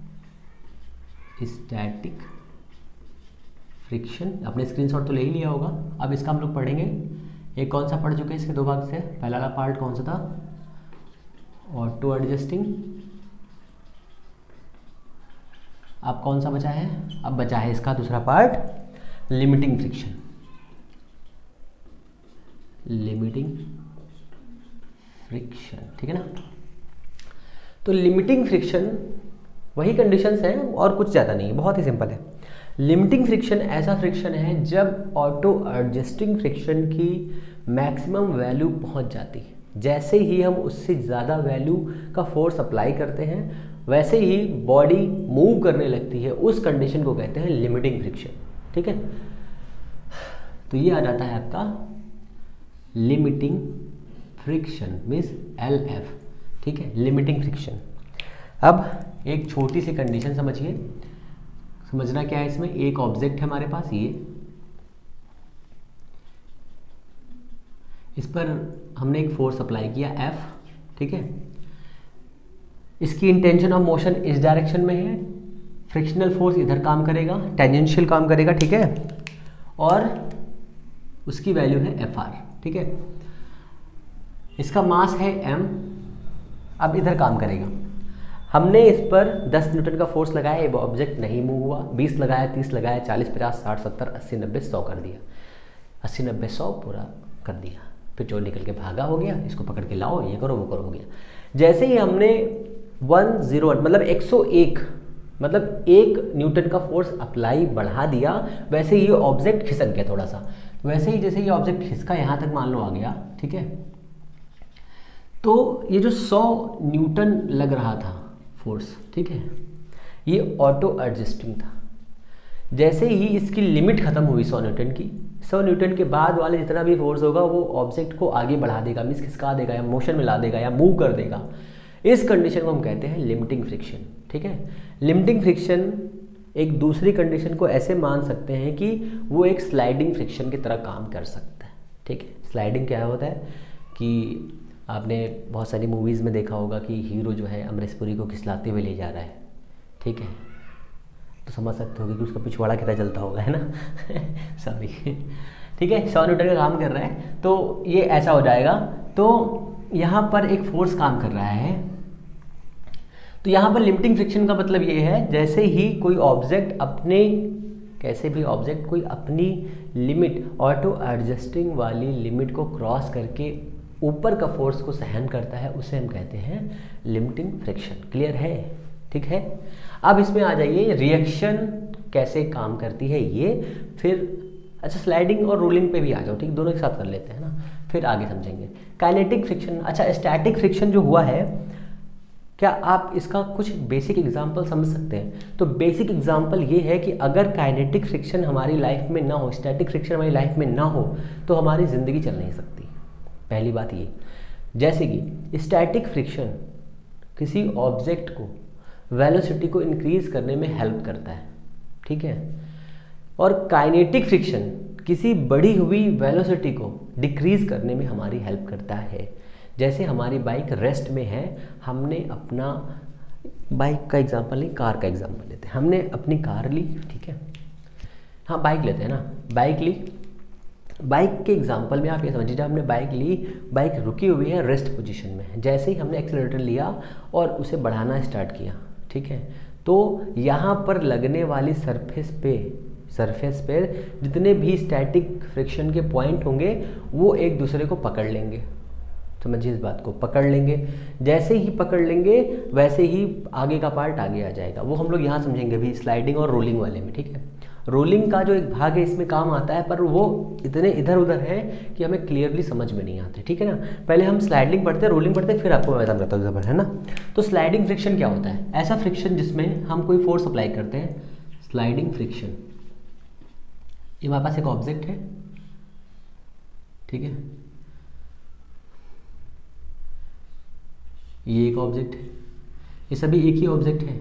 स्टैटिक फ्रिक्शन। आपने स्क्रीनशॉट तो ले ही लिया होगा। अब इसका हम लोग पढ़ेंगे, एक कौन सा पढ़ चुके हैं इसके दो भाग से। पहला वाला पार्ट कौन सा था, ऑटो एडजस्टिंग। अब कौन सा बचा है, अब बचा है इसका दूसरा part, limiting friction. Limiting friction, ठीक है ना। तो लिमिटिंग फ्रिक्शन वही कंडीशंस हैं और कुछ ज़्यादा नहीं है, बहुत ही सिंपल है। लिमिटिंग फ्रिक्शन ऐसा फ्रिक्शन है जब ऑटो एडजस्टिंग फ्रिक्शन की मैक्सिमम वैल्यू पहुंच जाती है। जैसे ही हम उससे ज़्यादा वैल्यू का फोर्स अप्लाई करते हैं वैसे ही बॉडी मूव करने लगती है, उस कंडीशन को कहते हैं लिमिटिंग फ्रिक्शन, ठीक है। तो ये आ जाता है आपका limiting friction means L F, ठीक है, लिमिटिंग फ्रिक्शन। अब एक छोटी सी कंडीशन समझिए, समझना क्या है इसमें, एक ऑब्जेक्ट है हमारे पास, ये इस पर हमने एक फोर्स अप्लाई किया F, ठीक है। इसकी इंटेंशन ऑफ मोशन इस डायरेक्शन में है, फ्रिक्शनल फोर्स इधर काम करेगा, टेंजेंशियल काम करेगा, ठीक है, और उसकी वैल्यू है एफ आर, ठीक है। इसका मास है m, अब इधर काम करेगा। हमने इस पर दस न्यूटन का फोर्स लगाया, ये ऑब्जेक्ट नहीं मूव हुआ, बीस लगाया, तीस लगाया, चालीस, पचास, साठ, सत्तर, अस्सी, नब्बे, सौ कर दिया, अस्सी, नब्बे, सौ पूरा कर दिया, फिर चोर निकल के भागा, हो गया, इसको पकड़ के लाओ, ये करो, वो करो, हो गया। जैसे ही हमने वन जीरो मतलब एक सौ एक मतलब एक न्यूटन का फोर्स अप्लाई बढ़ा दिया, वैसे ही ये ऑब्जेक्ट खिसक गया थोड़ा सा। वैसे ही जैसे ये ऑब्जेक्ट खिसका यहाँ तक मान लो आ गया, ठीक है, तो ये जो सौ न्यूटन लग रहा था फोर्स, ठीक है, ये ऑटो एडजस्टिंग था। जैसे ही इसकी लिमिट खत्म हुई सौ न्यूटन की, सौ न्यूटन के बाद वाले जितना भी फोर्स होगा वो ऑब्जेक्ट को आगे बढ़ा देगा, मीन्स खिसका देगा या मोशन में ला देगा या मूव कर देगा। इस कंडीशन को हम कहते हैं लिमिटिंग फ्रिक्शन। ठीक है, लिमिटिंग फ्रिक्शन एक दूसरी कंडीशन को ऐसे मान सकते हैं कि वो एक स्लाइडिंग फ्रिक्शन की तरह काम कर सकता है। ठीक है, स्लाइडिंग क्या होता है कि आपने बहुत सारी मूवीज़ में देखा होगा कि हीरो जो है अमरीश पुरी को खिसलाते हुए ले जा रहा है। ठीक है, तो समझ सकते हो कि उसका पिछवाड़ा कितना चलता होगा, है ना। सॉरी। ठीक है, सौ न्यूटन का काम कर रहा है तो ये ऐसा हो जाएगा। तो यहाँ पर एक फोर्स काम कर रहा है, तो यहाँ पर लिमिटिंग फ्रिक्शन का मतलब ये है जैसे ही कोई ऑब्जेक्ट अपने कैसे भी ऑब्जेक्ट कोई अपनी लिमिट ऑटो एडजस्टिंग वाली लिमिट को क्रॉस करके ऊपर का फोर्स को सहन करता है, उसे हम कहते हैं लिमिटिंग फ्रिक्शन। क्लियर है? ठीक है, अब इसमें आ जाइए रिएक्शन कैसे काम करती है ये, फिर अच्छा स्लाइडिंग और रोलिंग पे भी आ जाओ। ठीक, दोनों के साथ कर लेते हैं ना, फिर आगे समझेंगे। काइनेटिक फ्रिक्शन, अच्छा स्टैटिक फ्रिक्शन जो हुआ है, क्या आप इसका कुछ बेसिक एग्जांपल समझ सकते हैं? तो बेसिक एग्जांपल ये है कि अगर काइनेटिक फ्रिक्शन हमारी लाइफ में ना हो, स्टैटिक फ्रिक्शन हमारी लाइफ में ना हो, तो हमारी ज़िंदगी चल नहीं सकती। पहली बात ये, जैसे कि स्टैटिक फ्रिक्शन किसी ऑब्जेक्ट को वेलोसिटी को इंक्रीज करने में हेल्प करता है। ठीक है, और काइनेटिक फ्रिक्शन किसी बढ़ी हुई वेलोसिटी को डिक्रीज करने में हमारी हेल्प करता है। जैसे हमारी बाइक रेस्ट में है, हमने अपना बाइक का एग्जांपल नहीं, कार का एग्जांपल लेते हैं। हमने अपनी कार ली, ठीक है, हाँ बाइक लेते हैं ना, बाइक ली। बाइक के एग्जांपल में आप ये समझिए, जब हमने बाइक ली, बाइक रुकी हुई है, रेस्ट पोजीशन में है। जैसे ही हमने एक्सीलरेटर लिया और उसे बढ़ाना स्टार्ट किया, ठीक है, तो यहाँ पर लगने वाली सरफेस पे सरफेस पे जितने भी स्टैटिक फ्रिक्शन के पॉइंट होंगे वो एक दूसरे को पकड़ लेंगे। समझिए इस बात को, पकड़ लेंगे। जैसे ही पकड़ लेंगे वैसे ही आगे का पार्ट आगे आ जाएगा। वो हम लोग यहाँ समझेंगे भी स्लाइडिंग और रोलिंग वाले में। ठीक है, रोलिंग का जो एक भाग है इसमें काम आता है, पर वो इतने इधर उधर है कि हमें क्लियरली समझ में नहीं आते। ठीक है ना, पहले हम स्लाइडिंग पढ़ते हैं, रोलिंग पढ़ते हैं, फिर आपको मैं समझाता हूँ, है ना। तो स्लाइडिंग फ्रिक्शन क्या होता है? ऐसा फ्रिक्शन जिसमें हम कोई फोर्स अप्लाई करते हैं, स्लाइडिंग फ्रिक्शन। ये हमारे पास एक ऑब्जेक्ट है, ठीक है, ये एक ऑब्जेक्ट है, ये सभी एक ही ऑब्जेक्ट है।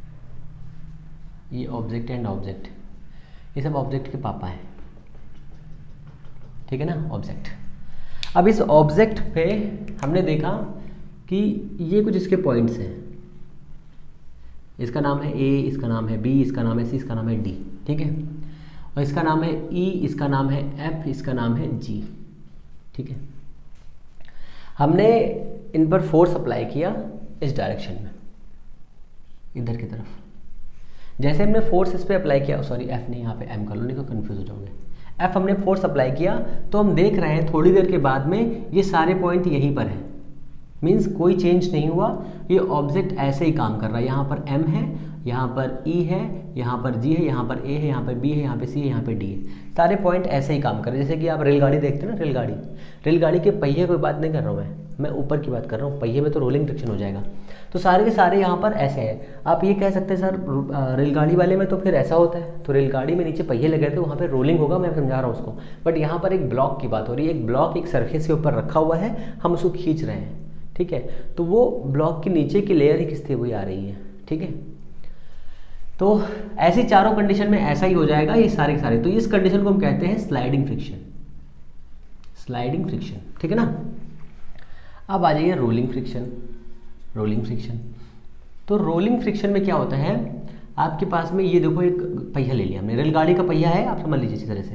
ये ऑब्जेक्ट एंड ऑब्जेक्ट, ये सब ऑब्जेक्ट के पापा हैं। ठीक है ना, ऑब्जेक्ट। अब इस ऑब्जेक्ट पे हमने देखा कि ये कुछ इसके पॉइंट्स हैं। इसका नाम है ए, इसका नाम है बी, इसका नाम है सी, इसका नाम है डी। ठीक है, और इसका नाम है ई, इसका नाम है एफ, इसका नाम है जी। ठीक है, हमने इन पर फोर्स अप्लाई किया इस डायरेक्शन में, इधर की तरफ। जैसे हमने फोर्स इस पे अप्लाई किया, सॉरी एफ नहीं, यहाँ पे एम कर लो, नहीं तो कंफ्यूज हो जाओगे। एफ हमने फोर्स अप्लाई किया तो हम देख रहे हैं थोड़ी देर के बाद में ये सारे पॉइंट यहीं पर हैं, मीन्स कोई चेंज नहीं हुआ, ये ऑब्जेक्ट ऐसे ही काम कर रहा है। यहाँ पर एम है, यहाँ पर ई है, यहाँ पर जी है, यहाँ पर ए है, यहाँ पर बी है, यहाँ पे सी है, यहाँ पे डी है। सारे पॉइंट ऐसे ही काम कर रहे हैं। जैसे कि आप रेलगाड़ी देखते हैं ना, रेलगाड़ी रेलगाड़ी के पहिए कोई बात नहीं कर रहा हूँ मैं मैं ऊपर की बात कर रहा हूँ। पहिए में तो रोलिंग फ्रिक्शन हो जाएगा, तो सारे के सारे यहाँ पर ऐसे हैं। आप ये कह सकते हैं सर रेलगाड़ी वाले में तो फिर ऐसा होता है, तो रेलगाड़ी में नीचे पहिए लगे थे, वहाँ पर रोलिंग होगा, मैं समझा रहा हूँ उसको। बट यहाँ पर एक ब्लॉक की बात हो रही है, एक ब्लॉक एक सरफेस के ऊपर रखा हुआ है, हम उसको खींच रहे हैं। ठीक है, तो वो ब्लॉक की नीचे की लेयर ही खिंचती हुई आ रही है। ठीक है, तो ऐसी चारों कंडीशन में ऐसा ही हो जाएगा, ये सारे सारे। तो इस कंडीशन को हम कहते हैं स्लाइडिंग फ्रिक्शन, स्लाइडिंग फ्रिक्शन। ठीक है ना, अब आ जाइए रोलिंग फ्रिक्शन। रोलिंग फ्रिक्शन, तो रोलिंग फ्रिक्शन में क्या होता है, आपके पास में ये देखो एक पहिया ले लिया हमने, रेलगाड़ी का पहिया है, आप समझ लीजिए इसी तरह से।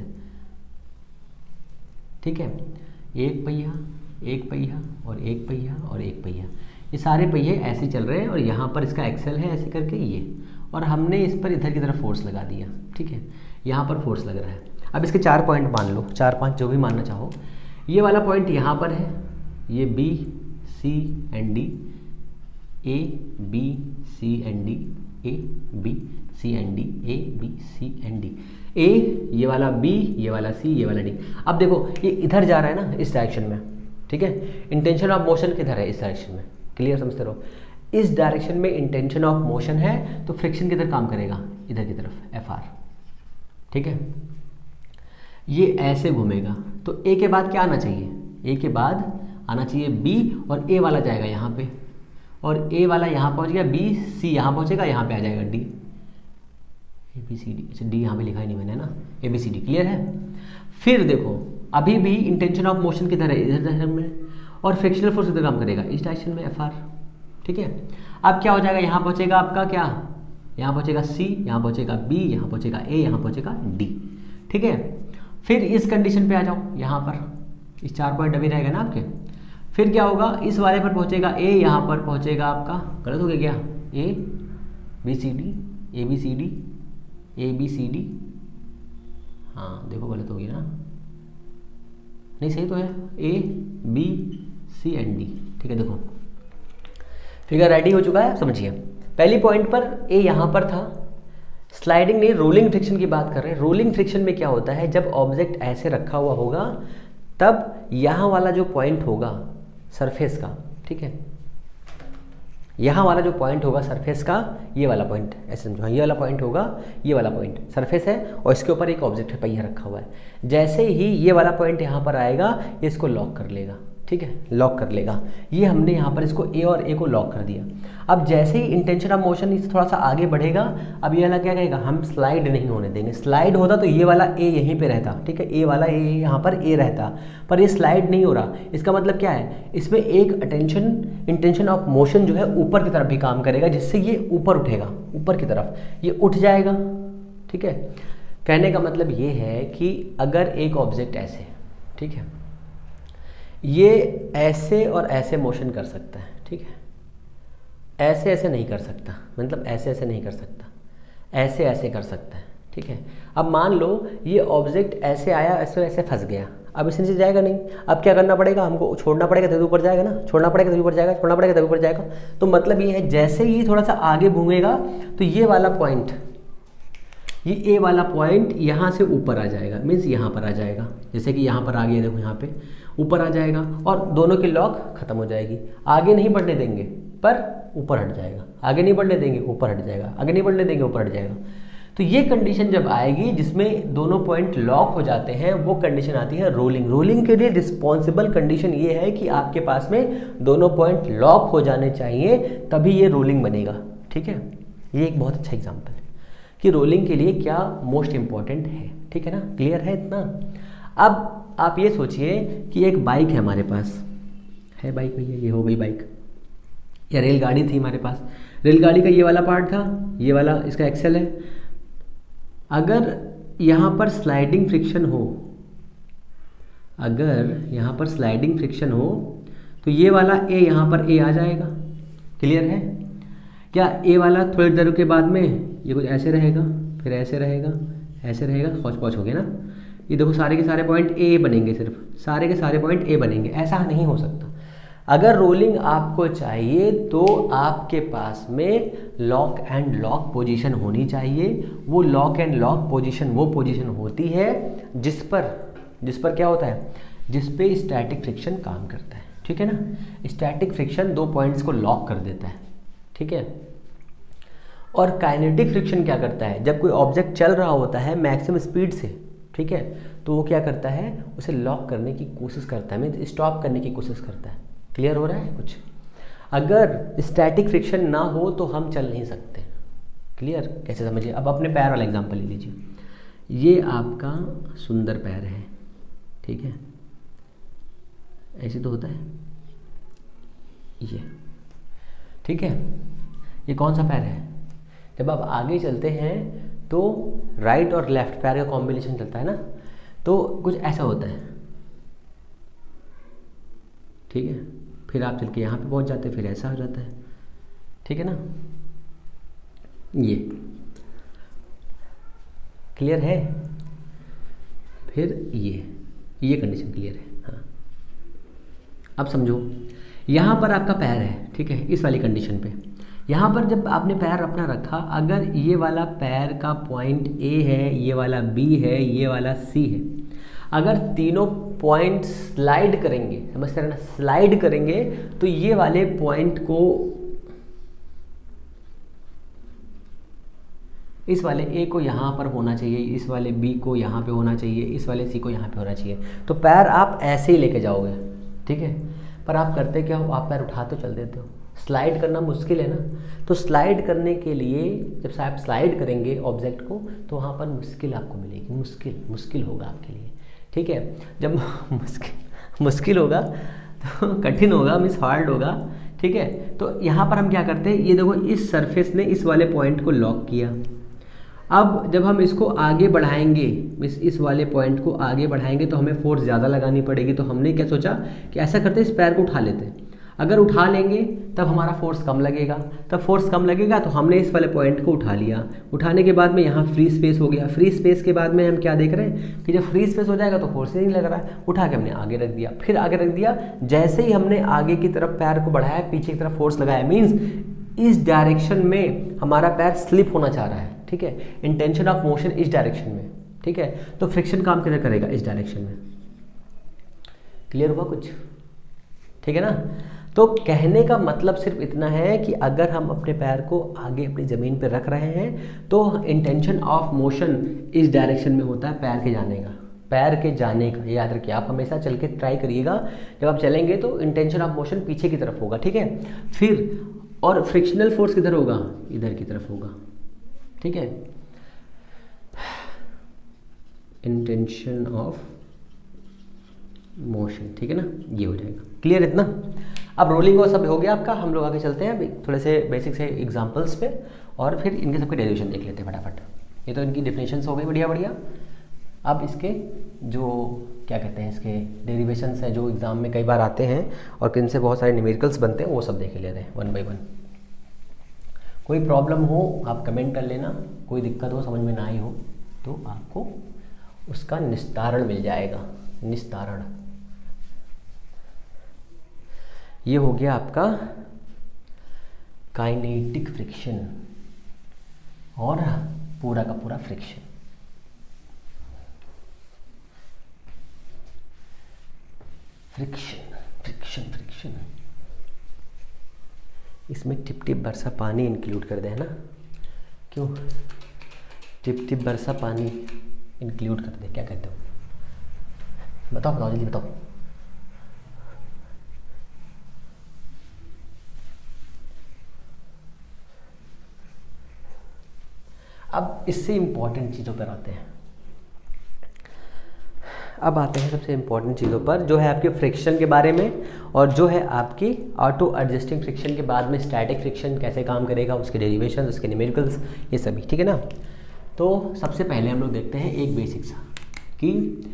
ठीक है, एक पहिया, एक पहिया और एक पहिया और एक पहिया, ये सारे पहिए ऐसे चल रहे हैं और यहाँ पर इसका एक्सेल है ऐसे करके ये, और हमने इस पर इधर की तरफ फोर्स लगा दिया। ठीक है, यहाँ पर फोर्स लग रहा है। अब इसके चार पॉइंट मान लो, चार पांच जो भी मानना चाहो। ये वाला पॉइंट यहाँ पर है, ये B C and D, A B C and D, A B C and D, A B C and D. ए ये वाला बी, ये वाला सी, ये वाला डी। अब देखो ये इधर जा रहा है ना, इस डायरेक्शन में। ठीक है, इंटेंशन ऑफ मोशन किधर है, इस डायरेक्शन में। क्लियर समझते रहो। इस डायरेक्शन में इंटेंशन ऑफ मोशन है तो फ्रिक्शन किधर काम करेगा, इधर की तरफ, एफ आर। ठीक है, ये ऐसे घूमेगा तो ए के बाद क्या आना चाहिए, ए के बाद आना चाहिए बी, और ए वाला जाएगा यहाँ पे, और ए वाला यहाँ पहुँच गया, बी सी यहाँ पहुँचेगा, यहाँ पे आ जाएगा D, A B C D. अच्छा, डी यहाँ पे लिखा ही नहीं मैंने ना, A B C D. Clear है। फिर देखो अभी भी इंटेंशन ऑफ मोशन किधर है, इधर डायरेक्शन में, और फ्रिक्शनल फोर्स किधर काम करेगा, इस डायरेक्शन में, एफ आर। ठीक है, अब क्या हो जाएगा, यहाँ पहुँचेगा आपका क्या, यहाँ पहुँचेगा सी, यहाँ पहुँचेगा बी, यहाँ पहुँचेगा ए, यहाँ पहुँचेगा डी। ठीक है, फिर इस कंडीशन पे आ जाओ, यहाँ पर इस चार पॉइंट अभी रहेगा ना आपके। फिर क्या होगा, इस वाले पर पहुँचेगा ए, यहाँ पर पहुँचेगा आपका, गलत हो गया क्या, A B C D, A B C D, A B C D, हाँ देखो गलत हो गया ना, नहीं सही तो है, A B C and D. ठीक है, देखो फिगर रेडी हो चुका है, समझिए। पहली पॉइंट पर ए यहाँ पर था, स्लाइडिंग नहीं रोलिंग फ्रिक्शन की बात कर रहे हैं। रोलिंग फ्रिक्शन में क्या होता है, जब ऑब्जेक्ट ऐसे रखा हुआ होगा तब यहाँ वाला जो पॉइंट होगा सरफेस का, ठीक है, यहाँ वाला जो पॉइंट होगा सरफेस का, ये वाला पॉइंट ऐसे समझो, ये वाला पॉइंट होगा, ये वाला पॉइंट सरफेस है और इसके ऊपर एक ऑब्जेक्ट है, पहिया रखा हुआ है। जैसे ही ये वाला पॉइंट यहाँ पर आएगा, ये इसको लॉक कर लेगा। ठीक है, लॉक कर लेगा। ये हमने यहाँ पर इसको ए और ए को लॉक कर दिया। अब जैसे ही इंटेंशन ऑफ मोशन इससे थोड़ा सा आगे बढ़ेगा, अब ये वाला क्या कहेगा, हम स्लाइड नहीं होने देंगे। स्लाइड होता तो ये वाला ए यहीं पे रहता, ठीक है, ए वाला ए यहाँ पर ए रहता, पर ये स्लाइड नहीं हो रहा। इसका मतलब क्या है, इसमें एक अटेंशन इंटेंशन ऑफ मोशन जो है ऊपर की तरफ भी काम करेगा, जिससे ये ऊपर उठेगा, ऊपर की तरफ ये उठ जाएगा। ठीक है, कहने का मतलब ये है कि अगर एक ऑब्जेक्ट ऐसे, ठीक है, ये ऐसे और ऐसे मोशन कर सकता है, ठीक है, ऐसे ऐसे नहीं कर सकता, मतलब ऐसे ऐसे नहीं कर सकता, ऐसे ऐसे कर सकता है। ठीक है, अब मान लो ये ऑब्जेक्ट ऐसे आया, ऐसे ऐसे फंस गया, अब इस नीचे जाएगा नहीं, अब क्या करना पड़ेगा, हमको छोड़ना पड़ेगा तभी ऊपर जाएगा ना, छोड़ना पड़ेगा तभी ऊपर जाएगा, छोड़ना पड़ेगा तभी ऊपर जाएगा। तो मतलब ये है, जैसे ही थोड़ा सा आगे घूमेगा तो ये वाला पॉइंट, ये ए वाला पॉइंट यहाँ से ऊपर आ जाएगा, मीन्स यहाँ पर आ जाएगा। जैसे कि यहाँ पर आ गया, देखो यहाँ पे ऊपर आ जाएगा और दोनों की लॉक खत्म हो जाएगी। आगे नहीं बढ़ने देंगे पर ऊपर हट जाएगा, आगे नहीं बढ़ने देंगे ऊपर हट जाएगा, आगे नहीं बढ़ने देंगे ऊपर हट जाएगा। तो ये कंडीशन जब आएगी जिसमें दोनों पॉइंट लॉक हो जाते हैं, वो कंडीशन आती है रोलिंग। रोलिंग के लिए रिस्पॉन्सिबल कंडीशन ये है कि आपके पास में दोनों पॉइंट लॉक हो जाने चाहिए, तभी ये रोलिंग बनेगा। ठीक है, ये एक बहुत अच्छा एग्जाम्पल है कि रोलिंग के लिए क्या मोस्ट इंपॉर्टेंट है। ठीक है ना, क्लियर है इतना। अब आप ये सोचिए कि एक बाइक है हमारे पास, है बाइक भैया, ये हो गई बाइक, या रेलगाड़ी थी हमारे पास। रेलगाड़ी का ये वाला पार्ट था, ये वाला इसका एक्सेल है। अगर यहाँ पर स्लाइडिंग फ्रिक्शन हो, अगर यहाँ पर स्लाइडिंग फ्रिक्शन हो तो ये वाला ए यहाँ पर ए आ जाएगा। क्लियर है क्या? ए वाला थोड़ी देर के बाद में ये कुछ ऐसे रहेगा, फिर ऐसे रहेगा, ऐसे रहेगा, हौच पौच हो गया ना। ये देखो सारे के सारे पॉइंट ए बनेंगे, सिर्फ सारे के सारे पॉइंट ए बनेंगे। ऐसा नहीं हो सकता। अगर रोलिंग आपको चाहिए तो आपके पास में लॉक एंड लॉक पोजीशन होनी चाहिए। वो लॉक एंड लॉक पोजीशन वो पोजीशन होती है जिस पर जिस पर क्या होता है, जिस पे स्टैटिक फ्रिक्शन काम करता है। ठीक है ना, स्टैटिक फ्रिक्शन दो पॉइंट्स को लॉक कर देता है। ठीक है, और काइनेटिक फ्रिक्शन क्या करता है, जब कोई ऑब्जेक्ट चल रहा होता है मैक्सिमम स्पीड से, ठीक है, तो वो क्या करता है, उसे लॉक करने की कोशिश करता है, मीन्स स्टॉप करने की कोशिश करता है। क्लियर हो रहा है कुछ? अगर स्टैटिक फ्रिक्शन ना हो तो हम चल नहीं सकते। क्लियर? कैसे समझिए, अब अपने पैर वाला एग्जांपल ले लीजिए। ये आपका सुंदर पैर है, ठीक है, ऐसे तो होता है ये, ठीक है। ये कौन सा पैर है? जब आप आगे चलते हैं तो राइट और लेफ्ट पैर का कॉम्बिनेशन चलता है ना, तो कुछ ऐसा होता है। ठीक है, फिर आप चल के यहाँ पे पहुँच जाते हैं, फिर ऐसा हो जाता है। ठीक है ना, ये क्लियर है। फिर ये ये कंडीशन क्लियर है। हाँ, अब समझो, यहाँ पर आपका पैर है, ठीक है, इस वाली कंडीशन पे। यहाँ पर जब आपने पैर अपना रखा, अगर ये वाला पैर का पॉइंट ए है, ये वाला बी है, ये वाला सी है, अगर तीनों पॉइंट स्लाइड करेंगे, समझते हैं ना, स्लाइड करेंगे, तो ये वाले पॉइंट को इस वाले ए को यहाँ पर होना चाहिए, इस वाले बी को यहाँ पे होना चाहिए, इस वाले सी को यहाँ पे होना चाहिए। तो पैर आप ऐसे ही लेके जाओगे, ठीक है। पर आप करते क्या हो, आप पैर उठा तो चल देते हो। स्लाइड करना मुश्किल है ना, तो स्लाइड करने के लिए जब आप स्लाइड करेंगे ऑब्जेक्ट को तो वहाँ पर मुश्किल आपको मिलेगी, मुश्किल मुश्किल होगा आपके लिए, ठीक है। जब मुश्किल मुश्किल होगा तो कठिन होगा, मीन्स हार्ड होगा, ठीक है। तो यहाँ पर हम क्या करते हैं, ये देखो इस सरफेस ने इस वाले पॉइंट को लॉक किया। अब जब हम इसको आगे बढ़ाएंगे, इस इस वाले पॉइंट को आगे बढ़ाएंगे तो हमें फोर्स ज़्यादा लगानी पड़ेगी। तो हमने क्या सोचा कि ऐसा करते इस पैर को उठा लेते हैं। अगर उठा लेंगे तब हमारा फोर्स कम लगेगा, तब फोर्स कम लगेगा तो हमने इस वाले पॉइंट को उठा लिया। उठाने के बाद में यहाँ फ्री स्पेस हो गया। फ्री स्पेस के बाद में हम क्या देख रहे हैं कि जब फ्री स्पेस हो जाएगा तो फोर्स ही नहीं लग रहा है। उठा के हमने आगे रख दिया, फिर आगे रख दिया। जैसे ही हमने आगे की तरफ पैर को बढ़ाया, पीछे की तरफ फोर्स लगाया, मीन्स इस डायरेक्शन में हमारा पैर स्लिप होना चाह रहा है, ठीक है। इंटेंशन ऑफ मोशन इस डायरेक्शन में, ठीक है। तो फ्रिक्शन काम किधर करेगा, इस डायरेक्शन में। क्लियर हुआ कुछ, ठीक है ना। तो कहने का मतलब सिर्फ इतना है कि अगर हम अपने पैर को आगे अपनी ज़मीन पर रख रहे हैं तो इंटेंशन ऑफ मोशन इस डायरेक्शन में होता है, पैर के जाने का, पैर के जाने का। याद रखिए, आप हमेशा चल के ट्राई करिएगा, जब आप चलेंगे तो इंटेंशन ऑफ मोशन पीछे की तरफ होगा, ठीक है। फिर और फ्रिक्शनल फोर्स किधर होगा, इधर की तरफ होगा, ठीक है। इंटेंशन ऑफ मोशन, ठीक है ना, ये हो जाएगा। क्लियर इतना। अब रोलिंग और सब हो गया आपका। हम लोग आगे चलते हैं थोड़े से बेसिक से एग्जांपल्स पे और फिर इनके सबके डेरिवेशन देख लेते हैं फटाफट। ये तो इनकी डिफिनेशंस हो गई बढ़िया बढ़िया। अब इसके जो क्या कहते हैं, इसके डेरिवेशंस हैं जो एग्ज़ाम में कई बार आते हैं और किन से बहुत सारे न्यूमेरिकल्स बनते हैं, वो सब देख लेते हैं वन बाई वन। कोई प्रॉब्लम हो आप कमेंट कर लेना, कोई दिक्कत हो समझ में ना आई हो तो आपको उसका निस्तारण मिल जाएगा। निस्तारण ये हो गया आपका काइनेटिक फ्रिक्शन और पूरा का पूरा फ्रिक्शन। फ्रिक्शन फ्रिक्शन फ्रिक्शन इसमें टिप टिप बरसा पानी इंक्लूड कर दे, है ना। क्यों टिप टिप बरसा पानी इंक्लूड कर दे, क्या कहते हो, बताओ बताओ जल्दी बताओ। अब इससे इम्पॉर्टेंट चीज़ों पर आते हैं। अब आते हैं सबसे इम्पॉर्टेंट चीज़ों पर, जो है आपके फ्रिक्शन के बारे में और जो है आपकी ऑटो एडजस्टिंग फ्रिक्शन के बाद में स्टैटिक फ्रिक्शन कैसे काम करेगा, उसके डेरिवेशन, उसके न्यूमेरिकल्स, ये सभी, ठीक है ना। तो सबसे पहले हम लोग देखते हैं एक बेसिक सा कि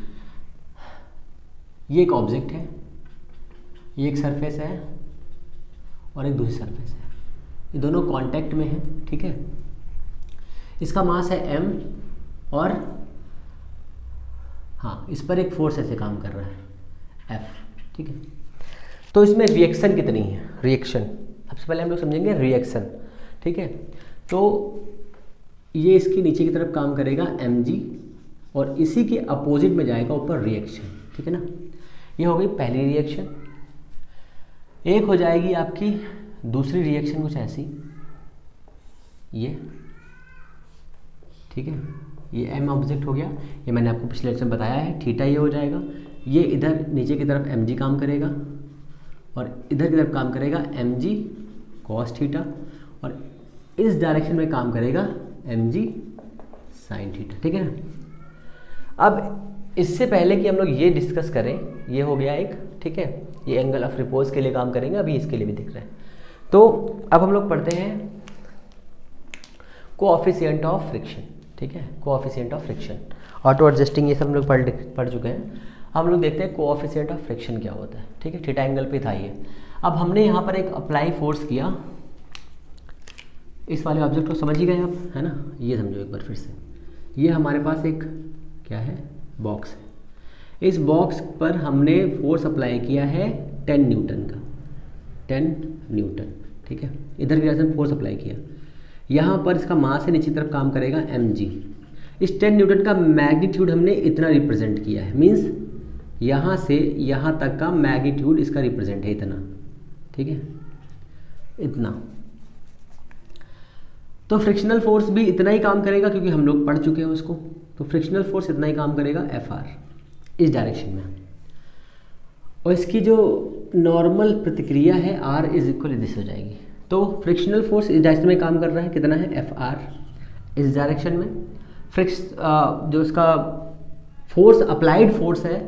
ये एक ऑब्जेक्ट है, ये एक सरफेस है और एक दूसरी सरफेस है, ये दोनों कांटेक्ट में है, ठीक है। इसका मास है m और हाँ इस पर एक फोर्स ऐसे काम कर रहा है F, ठीक है। तो इसमें रिएक्शन कितनी है, रिएक्शन सबसे पहले हम लोग समझेंगे रिएक्शन, ठीक है। तो ये इसकी नीचे की तरफ काम करेगा mg और इसी के अपोजिट में जाएगा ऊपर रिएक्शन, ठीक है ना। ये हो गई पहली रिएक्शन। एक हो जाएगी आपकी दूसरी रिएक्शन कुछ ऐसी, ये ठीक है, ये m ऑब्जेक्ट हो गया, ये मैंने आपको पिछले लेक्चर में बताया है। थीटा ये हो जाएगा, ये इधर नीचे की तरफ mg काम करेगा और इधर की तरफ काम करेगा mg cos थीटा और इस डायरेक्शन में काम करेगा mg sin थीटा, ठीक है ना। अब इससे पहले कि हम लोग ये डिस्कस करें, ये हो गया एक, ठीक है, ये एंगल ऑफ रिपोज के लिए काम करेंगे, अभी इसके लिए भी दिख रहा है। तो अब हम लोग पढ़ते हैं कोएफिशिएंट ऑफ फ्रिक्शन, ठीक है, coefficient of friction, auto adjusting, ये सब हम लोग पढ़ पढ़ चुके हैं। हम लोग देखते हैं कोएफिशिएंट ऑफ फ्रिक्शन क्या होता है, ठीक है। थीटा एंगल पे था ये। अब हमने यहाँ पर एक अप्लाई फोर्स किया, इस वाले ऑब्जेक्ट को समझ ही गए आप, है ना। ये समझो एक बार फिर से, ये हमारे पास एक क्या है, बॉक्स है। इस बॉक्स पर हमने फोर्स अप्लाई किया है टेन न्यूटन का, टेन न्यूटन, ठीक है। इधर की तरफ फोर्स अप्लाई किया, यहाँ पर इसका मास है, नीचे तरफ काम करेगा mg। इस टेन न्यूटन का मैग्नीट्यूड हमने इतना रिप्रेजेंट किया है, मींस यहाँ से यहाँ तक का मैग्नीट्यूड इसका रिप्रेजेंट है इतना, ठीक है, इतना। तो फ्रिक्शनल फोर्स भी इतना ही काम करेगा क्योंकि हम लोग पढ़ चुके हैं उसको। तो फ्रिक्शनल फोर्स इतना ही काम करेगा एफ आर इस डायरेक्शन में, और इसकी जो नॉर्मल प्रतिक्रिया है आर इज इक्वल दिस हो जाएगी। तो फ्रिक्शनल फोर्स इस डायरेक्शन में काम कर रहा है, कितना है एफ आर इस डायरेक्शन में। फ्रिक्स जो इसका फोर्स अप्लाइड फोर्स है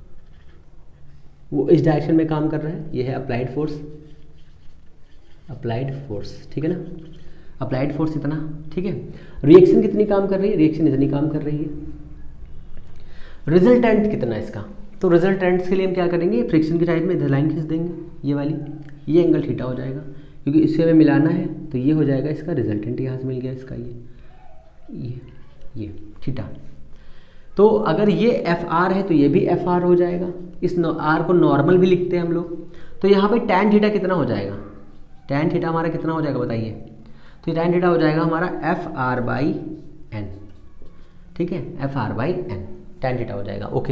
वो इस डायरेक्शन में काम कर रहा है, ये है अप्लाइड फोर्स, अप्लाइड फोर्स, ठीक है ना, अप्लाइड फोर्स इतना, ठीक है। रिएक्शन कितनी काम कर रही है, रिएक्शन इतनी काम कर रही है। रिजल्टेंट कितना इसका, तो रिजल्टेंट्स के लिए हम क्या करेंगे, फ्रिक्शन की साइड में इधर लाइन खींच देंगे, ये वाली, ये एंगल थीटा हो जाएगा क्योंकि इससे हमें मिलाना है, तो ये हो जाएगा इसका रिजल्टेंट, यहाँ से मिल गया इसका ये ये ये थीटा। तो अगर ये एफ आर है तो ये भी एफ आर हो जाएगा, इस आर को नॉर्मल भी लिखते हैं हम लोग। तो यहाँ पे टैन थीटा कितना हो जाएगा, टैन थीटा हमारा कितना हो जाएगा बताइए, तो टैन थीटा हो जाएगा हमारा एफ आर बाई एन, ठीक है, F R by N tan theta हो जाएगा। ओके,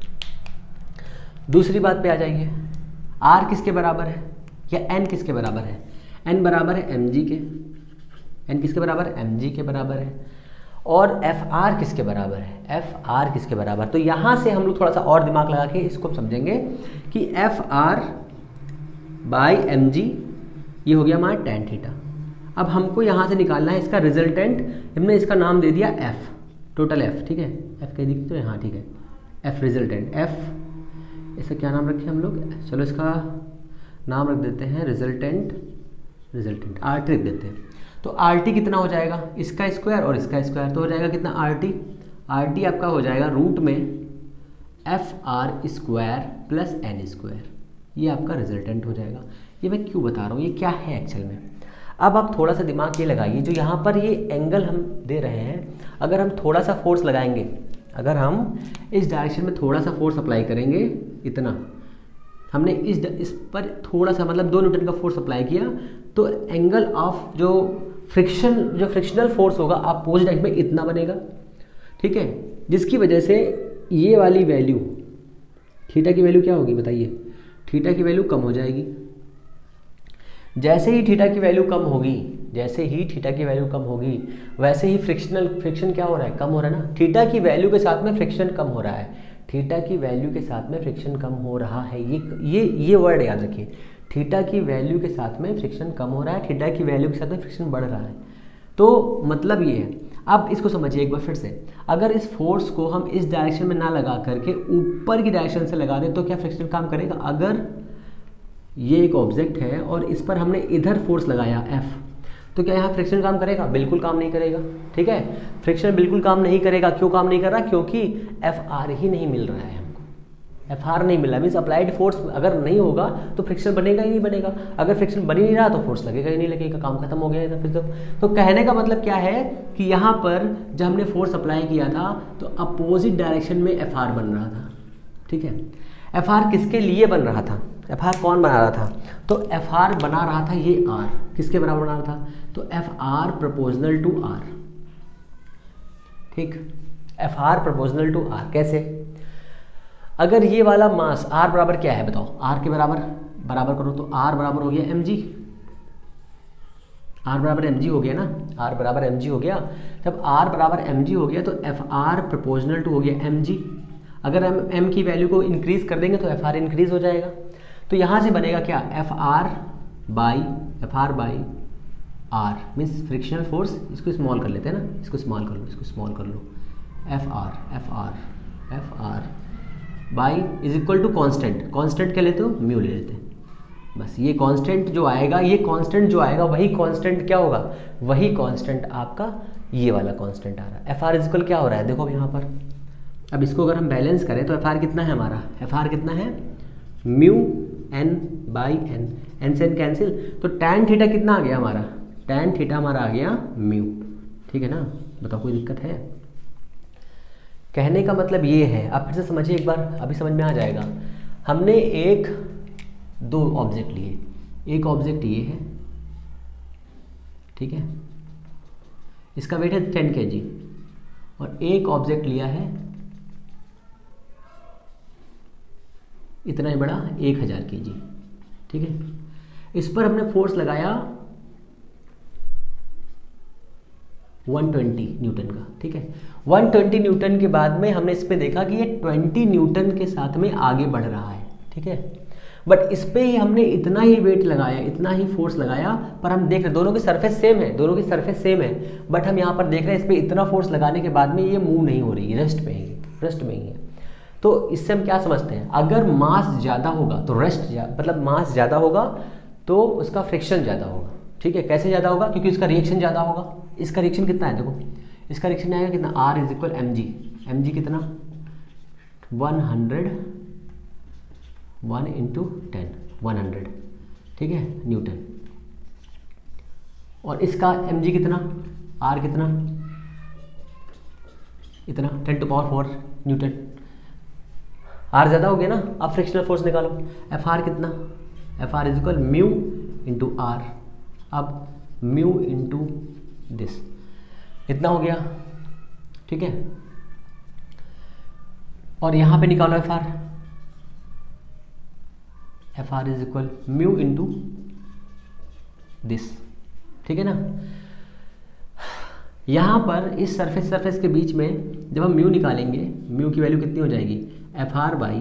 दूसरी बात पे आ जाइए, आर किसके बराबर है या एन किसके बराबर है, एन बराबर है एम जी के, एन किसके बराबर है, एम जी के बराबर है। और एफ आर किसके बराबर है, एफ आर किसके बराबर, तो यहाँ से हम लोग थोड़ा सा और दिमाग लगा के इसको समझेंगे कि F R by M G ये हो गया हमारा टैन थीटा। अब हमको यहाँ से निकालना है इसका रिजल्टेंट, हमने इसका नाम दे दिया एफ, टोटल एफ, ठीक है, एफ कह दी तो यहाँ, ठीक है, एफ रिजल्टेंट, एफ इसका क्या नाम रखें हम लोग, चलो इसका नाम रख देते हैं रिजल्टेंट, रिजल्टेंट आर टी रख देते हैं। तो आर टी कितना हो जाएगा, इसका स्क्वायर और इसका स्क्वायर, तो हो जाएगा कितना आर टी, आर टी आपका हो जाएगा रूट में F R square plus N square, ये आपका रिजल्टेंट हो जाएगा। ये मैं क्यों बता रहा हूँ, ये क्या है एक्चुअल में। अब आप थोड़ा सा दिमाग ये लगाइए, जो यहाँ पर ये एंगल हम दे रहे हैं, अगर हम थोड़ा सा फोर्स लगाएंगे, अगर हम इस डायरेक्शन में थोड़ा सा फोर्स अप्लाई करेंगे, इतना हमने इस इस पर थोड़ा सा मतलब दो न्यूटन का फोर्स अप्लाई किया, तो एंगल ऑफ जो फ्रिक्शन जो फ्रिक्शनल फोर्स होगा अपोजिट डायरेक्शन में इतना बनेगा, ठीक है, जिसकी वजह से ये वाली वैल्यू थीटा की वैल्यू क्या होगी बताइए, थीटा की वैल्यू कम हो जाएगी। जैसे ही थीटा की वैल्यू कम होगी, जैसे ही थीटा की वैल्यू कम होगी वैसे ही फ्रिक्शनल फ्रिक्शन क्या हो रहा है, कम हो रहा है ना, थीटा की वैल्यू के साथ में फ्रिक्शन कम हो रहा है, थीटा की वैल्यू के साथ में फ्रिक्शन कम हो रहा है, ये ये ये वर्ड याद रखिए, थीटा की वैल्यू के साथ में फ्रिक्शन कम हो रहा है, थीटा की वैल्यू के साथ में फ्रिक्शन बढ़ रहा है। तो मतलब ये है, अब इसको समझिए एक बार फिर से, अगर इस फोर्स को हम इस डायरेक्शन में ना लगा करके ऊपर की डायरेक्शन से लगा दें तो क्या फ्रिक्शन काम करेगा। अगर ये एक ऑब्जेक्ट है और इस पर हमने इधर फोर्स लगाया F, तो क्या यहाँ फ्रिक्शन काम करेगा, बिल्कुल काम नहीं करेगा, ठीक है, फ्रिक्शन बिल्कुल काम नहीं करेगा। क्यों काम नहीं कर रहा, क्योंकि एफ आर ही नहीं मिल रहा है हमको, एफ आर नहीं मिल रहा, मीन्स अप्लाइड फोर्स अगर नहीं होगा तो फ्रिक्शन बनेगा ही नहीं बनेगा, अगर फ्रिक्शन बन ही नहीं रहा तो फोर्स लगेगा ही नहीं लगेगा, काम खत्म हो गया फिर तो। तो कहने का मतलब क्या है कि यहाँ पर जब हमने फोर्स अप्लाई किया था तो अपोजिट डायरेक्शन में एफ आर बन रहा था, ठीक है। एफ आर किसके लिए बन रहा था, एफ आर कौन बना रहा था, तो एफ आर बना रहा था ये आर, किसके बराबर बना रहा था, तो F R proportional to R, ठीक, F R proportional to R. कैसे, अगर ये वाला मास आर बराबर क्या है बताओ, आर के बराबर बराबर करो तो आर बराबर हो गया एम जी, आर बराबर एम जी हो गया ना, आर बराबर एम जी हो गया। जब आर बराबर एम जी हो गया तो एफ आर प्रोपोर्शनल टू हो गया एम जी। अगर हम एम की वैल्यू को इंक्रीज कर देंगे तो एफ आर इंक्रीज हो जाएगा। तो यहाँ से बनेगा क्या, F R by F R by R means frictional force, इसको स्मॉल कर लेते हैं ना, इसको स्मॉल कर लो, इसको स्मॉल कर लो, F R F R F R by is equal to constant, constant क्या लेते हो, म्यू ले लेते हैं बस। ये कांस्टेंट जो आएगा, ये कांस्टेंट जो आएगा वही कांस्टेंट क्या होगा, वही कांस्टेंट आपका ये वाला कांस्टेंट आ रहा है। एफ आर इज इक्वल क्या हो रहा है देखो यहाँ पर, अब इसको अगर हम बैलेंस करें तो एफ आर कितना है हमारा, एफ आर कितना है mu N by N, N से एन कैंसिल, तो टैन थीटा कितना आ गया हमारा, टैन थीटा हमारा आ गया म्यू, ठीक है ना। बताओ कोई दिक्कत है, कहने का मतलब ये है, आप फिर से समझिए एक बार, अभी समझ में आ जाएगा। हमने एक दो ऑब्जेक्ट लिए, एक ऑब्जेक्ट ये है, ठीक है, इसका वेट है टेन के जी, और एक ऑब्जेक्ट लिया है इतना ही बड़ा एक हज़ार के जी, ठीक है। इस पर हमने फोर्स लगाया वन ट्वेंटी न्यूटन का, ठीक है। वन ट्वेंटी न्यूटन के बाद में हमने इस पे देखा कि ये ट्वेंटी न्यूटन के साथ में आगे बढ़ रहा है, ठीक है। बट इस पे ही हमने इतना ही वेट लगाया, इतना ही फोर्स लगाया, पर हम देख रहे दोनों की सरफेस सेम है, दोनों की सरफेस सेम है, बट हम यहाँ पर देख रहे हैं इस पे इतना फोर्स लगाने के बाद में ये मूव नहीं हो रही है, रेस्ट में ही रेस्ट में ही है। तो इससे हम क्या समझते हैं, अगर मास ज़्यादा होगा तो रेस्ट मतलब मास ज़्यादा होगा तो उसका फ्रिक्शन ज़्यादा होगा, ठीक है। कैसे ज़्यादा होगा, क्योंकि इसका रिएक्शन ज़्यादा होगा। इसका रिएक्शन कितना है, देखो इसका रिएक्शन आएगा कितना, R is equal M G, M G कितना one hundred, one into ten, one hundred, ठीक है, न्यूटन। और इसका एम जी कितना, आर कितना, इतना ten to power four newton. R ज़्यादा हो गया ना, अब फ्रिक्शनल फोर्स निकालो, एफ आर कितना, F R is equal mu into R. अब म्यू इंटू दिस इतना हो गया, ठीक है। और यहाँ पे निकालो F R, F R is equal mu into this, ठीक है ना। यहाँ पर इस सरफेस सरफेस के बीच में जब हम म्यू निकालेंगे, म्यू की वैल्यू कितनी हो जाएगी, F R by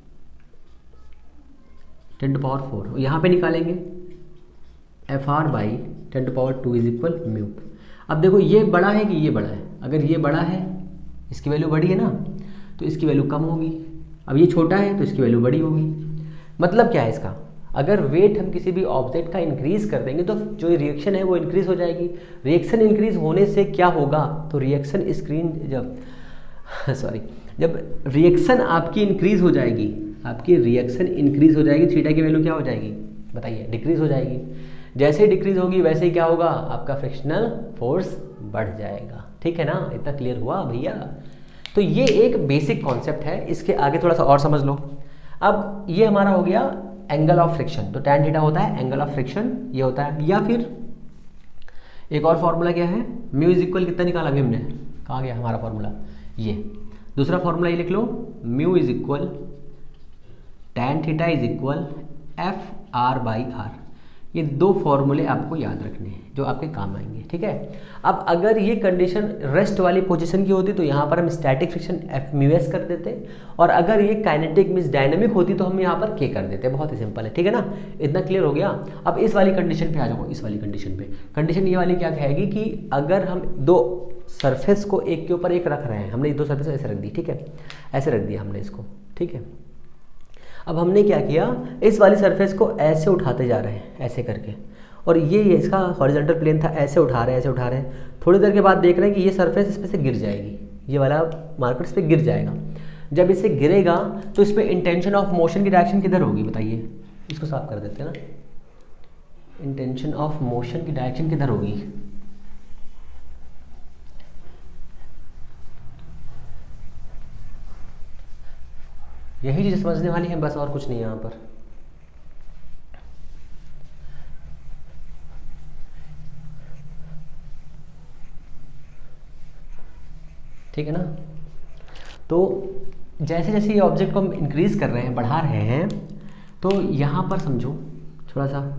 ten to power four. यहाँ पे निकालेंगे F R by ten to power two is equal mu. अब देखो ये बड़ा है कि ये बड़ा है, अगर ये बड़ा है इसकी वैल्यू बड़ी है ना, तो इसकी वैल्यू कम होगी। अब ये छोटा है तो इसकी वैल्यू बड़ी होगी। मतलब क्या है इसका, अगर वेट हम किसी भी ऑब्जेक्ट का इंक्रीज कर देंगे तो जो रिएक्शन है वो इंक्रीज हो जाएगी। रिएक्शन इंक्रीज होने से क्या होगा, तो रिएक्शन स्क्रीन जब सॉरी जब रिएक्शन आपकी इंक्रीज हो जाएगी, आपकी रिएक्शन इंक्रीज हो जाएगी, थीटा की वैल्यू क्या हो जाएगी बताइए, डिक्रीज हो जाएगी। जैसे ही डिक्रीज होगी वैसे ही क्या होगा, आपका फ्रिक्शनल फोर्स बढ़ जाएगा, ठीक है ना। इतना क्लियर हुआ भैया। तो ये एक बेसिक कॉन्सेप्ट है, इसके आगे थोड़ा सा और समझ लो। अब ये हमारा हो गया एंगल ऑफ फ्रिक्शन, तो टैन थीटा होता है एंगल ऑफ फ्रिक्शन, ये होता है। या फिर एक और फॉर्मूला क्या है, म्यू इज इक्वल कितना निकाला अभी हमने, कहाँ गया हमारा फॉर्मूला, ये दूसरा फॉर्मूला ये लिख लो, mu is equal tan theta is equal F R by R. ये दो फॉर्मूले आपको याद रखने हैं जो आपके काम आएंगे, ठीक है। अब अगर ये कंडीशन रेस्ट वाली पोजीशन की होती तो यहाँ पर हम static friction F mu S कर देते, और अगर ये काइनेटिक मींस डायनेमिक होती तो हम यहाँ पर के कर देते। बहुत ही सिंपल है, ठीक है ना। इतना क्लियर हो गया। अब इस वाली कंडीशन पे आ जाओ, इस वाली कंडीशन पे। कंडीशन ये वाली क्या कहेगी कि अगर हम दो सरफेस को एक के ऊपर एक रख रहे हैं, हमने दो सरफेस ऐसे रख दी, ठीक है, ऐसे रख दिया हमने इसको, ठीक है। अब हमने क्या किया, इस वाली सरफेस को ऐसे उठाते जा रहे हैं, ऐसे करके, और ये इसका हॉरिजॉन्टल प्लेन था, ऐसे उठा रहे हैं, ऐसे उठा रहे हैं। थोड़ी देर के बाद देख रहे हैं कि ये सरफेस इस पे से गिर जाएगी, ये वाला मार्कर इस पे गिर जाएगा। जब इसे गिरेगा तो इस पे इंटेंशन ऑफ मोशन की डायरेक्शन किधर होगी बताइए, इसको साफ कर देते हैं ना। इंटेंशन ऑफ मोशन की डायरेक्शन किधर होगी, यही चीज़ समझने वाली है बस, और कुछ नहीं यहाँ पर। ठीक है ना। तो जैसे जैसे ये ऑब्जेक्ट को हम इंक्रीज कर रहे हैं, बढ़ा रहे हैं, तो यहाँ पर समझो थोड़ा सा,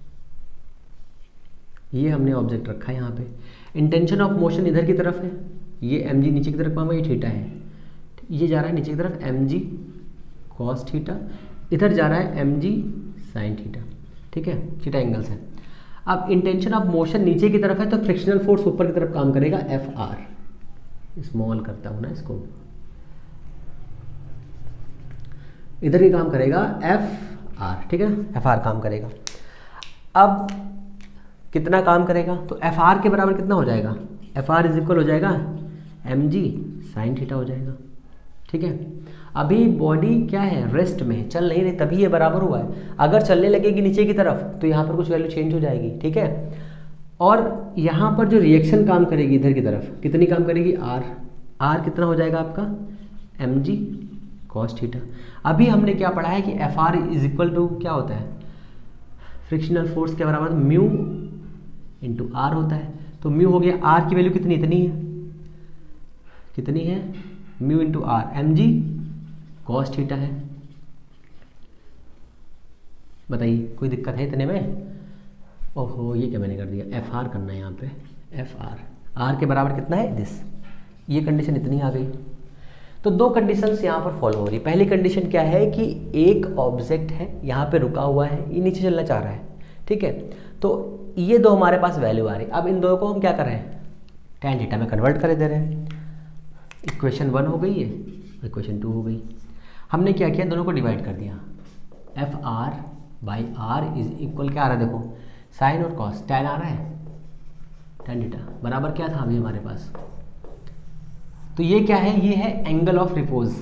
ये हमने ऑब्जेक्ट रखा है यहाँ पे, इंटेंशन ऑफ मोशन इधर की तरफ है, ये एम जी नीचे की तरफ पामा, ये थीटा है, ये जा रहा है नीचे की तरफ एम जी कॉस थीटा, इधर जा रहा है एम जी साइन थीटा, ठीक है, थीटा एंगल्स है। अब इंटेंशन ऑफ मोशन नीचे की तरफ है तो फ्रिक्शनल फोर्स ऊपर की तरफ काम करेगा, एफ आर, स्मॉल करता हूँ ना इसको, इधर ही काम करेगा एफ आर, ठीक है ना, एफ आर काम करेगा। अब कितना काम करेगा, तो एफ आर के बराबर कितना हो जाएगा, एफ आर इज इक्वल हो जाएगा एम जी साइन थीटा हो जाएगा, ठीक है। अभी बॉडी क्या है, रेस्ट में चल नहीं रही, तभी ये बराबर हुआ है। अगर चलने लगेगी नीचे की तरफ तो यहाँ पर कुछ वैल्यू चेंज हो जाएगी, ठीक है। और यहाँ पर जो रिएक्शन काम करेगी इधर की तरफ, कितनी काम करेगी, आर, आर कितना हो जाएगा आपका एम जी कॉस थीटा। अभी हमने क्या पढ़ा है कि F R is equal to क्या होता है, फ्रिक्शनल फोर्स के बराबर म्यू इंटू आर होता है। तो म्यू हो गया, आर की वैल्यू कितनी, इतनी है, कितनी है, mu into R, M G cos theta है। बताइए कोई दिक्कत है इतने में, ओहो ये क्या मैंने कर दिया, एफ आर करना है यहाँ पे, एफ आर आर के बराबर कितना है दिस, ये कंडीशन इतनी आ गई। तो दो कंडीशंस यहाँ पर फॉलो हो रही है। पहली कंडीशन क्या है कि एक ऑब्जेक्ट है यहाँ पे रुका हुआ है, ये नीचे चलना चाह रहा है, ठीक है। तो ये दो हमारे पास वैल्यू आ रही है। अब इन दोनों को हम क्या कर रहे हैं, tan थीटा में कन्वर्ट कर दे रहे हैं। इक्वेशन वन हो गई है, इक्वेशन टू हो गई। हमने क्या किया, दोनों को डिवाइड कर दिया। F R by R is equal क्या आ रहा है, देखो साइन और कॉस, tan आ रहा है, tan थीटा बराबर क्या था अभी हमारे पास, तो ये क्या है, ये है angle of repose,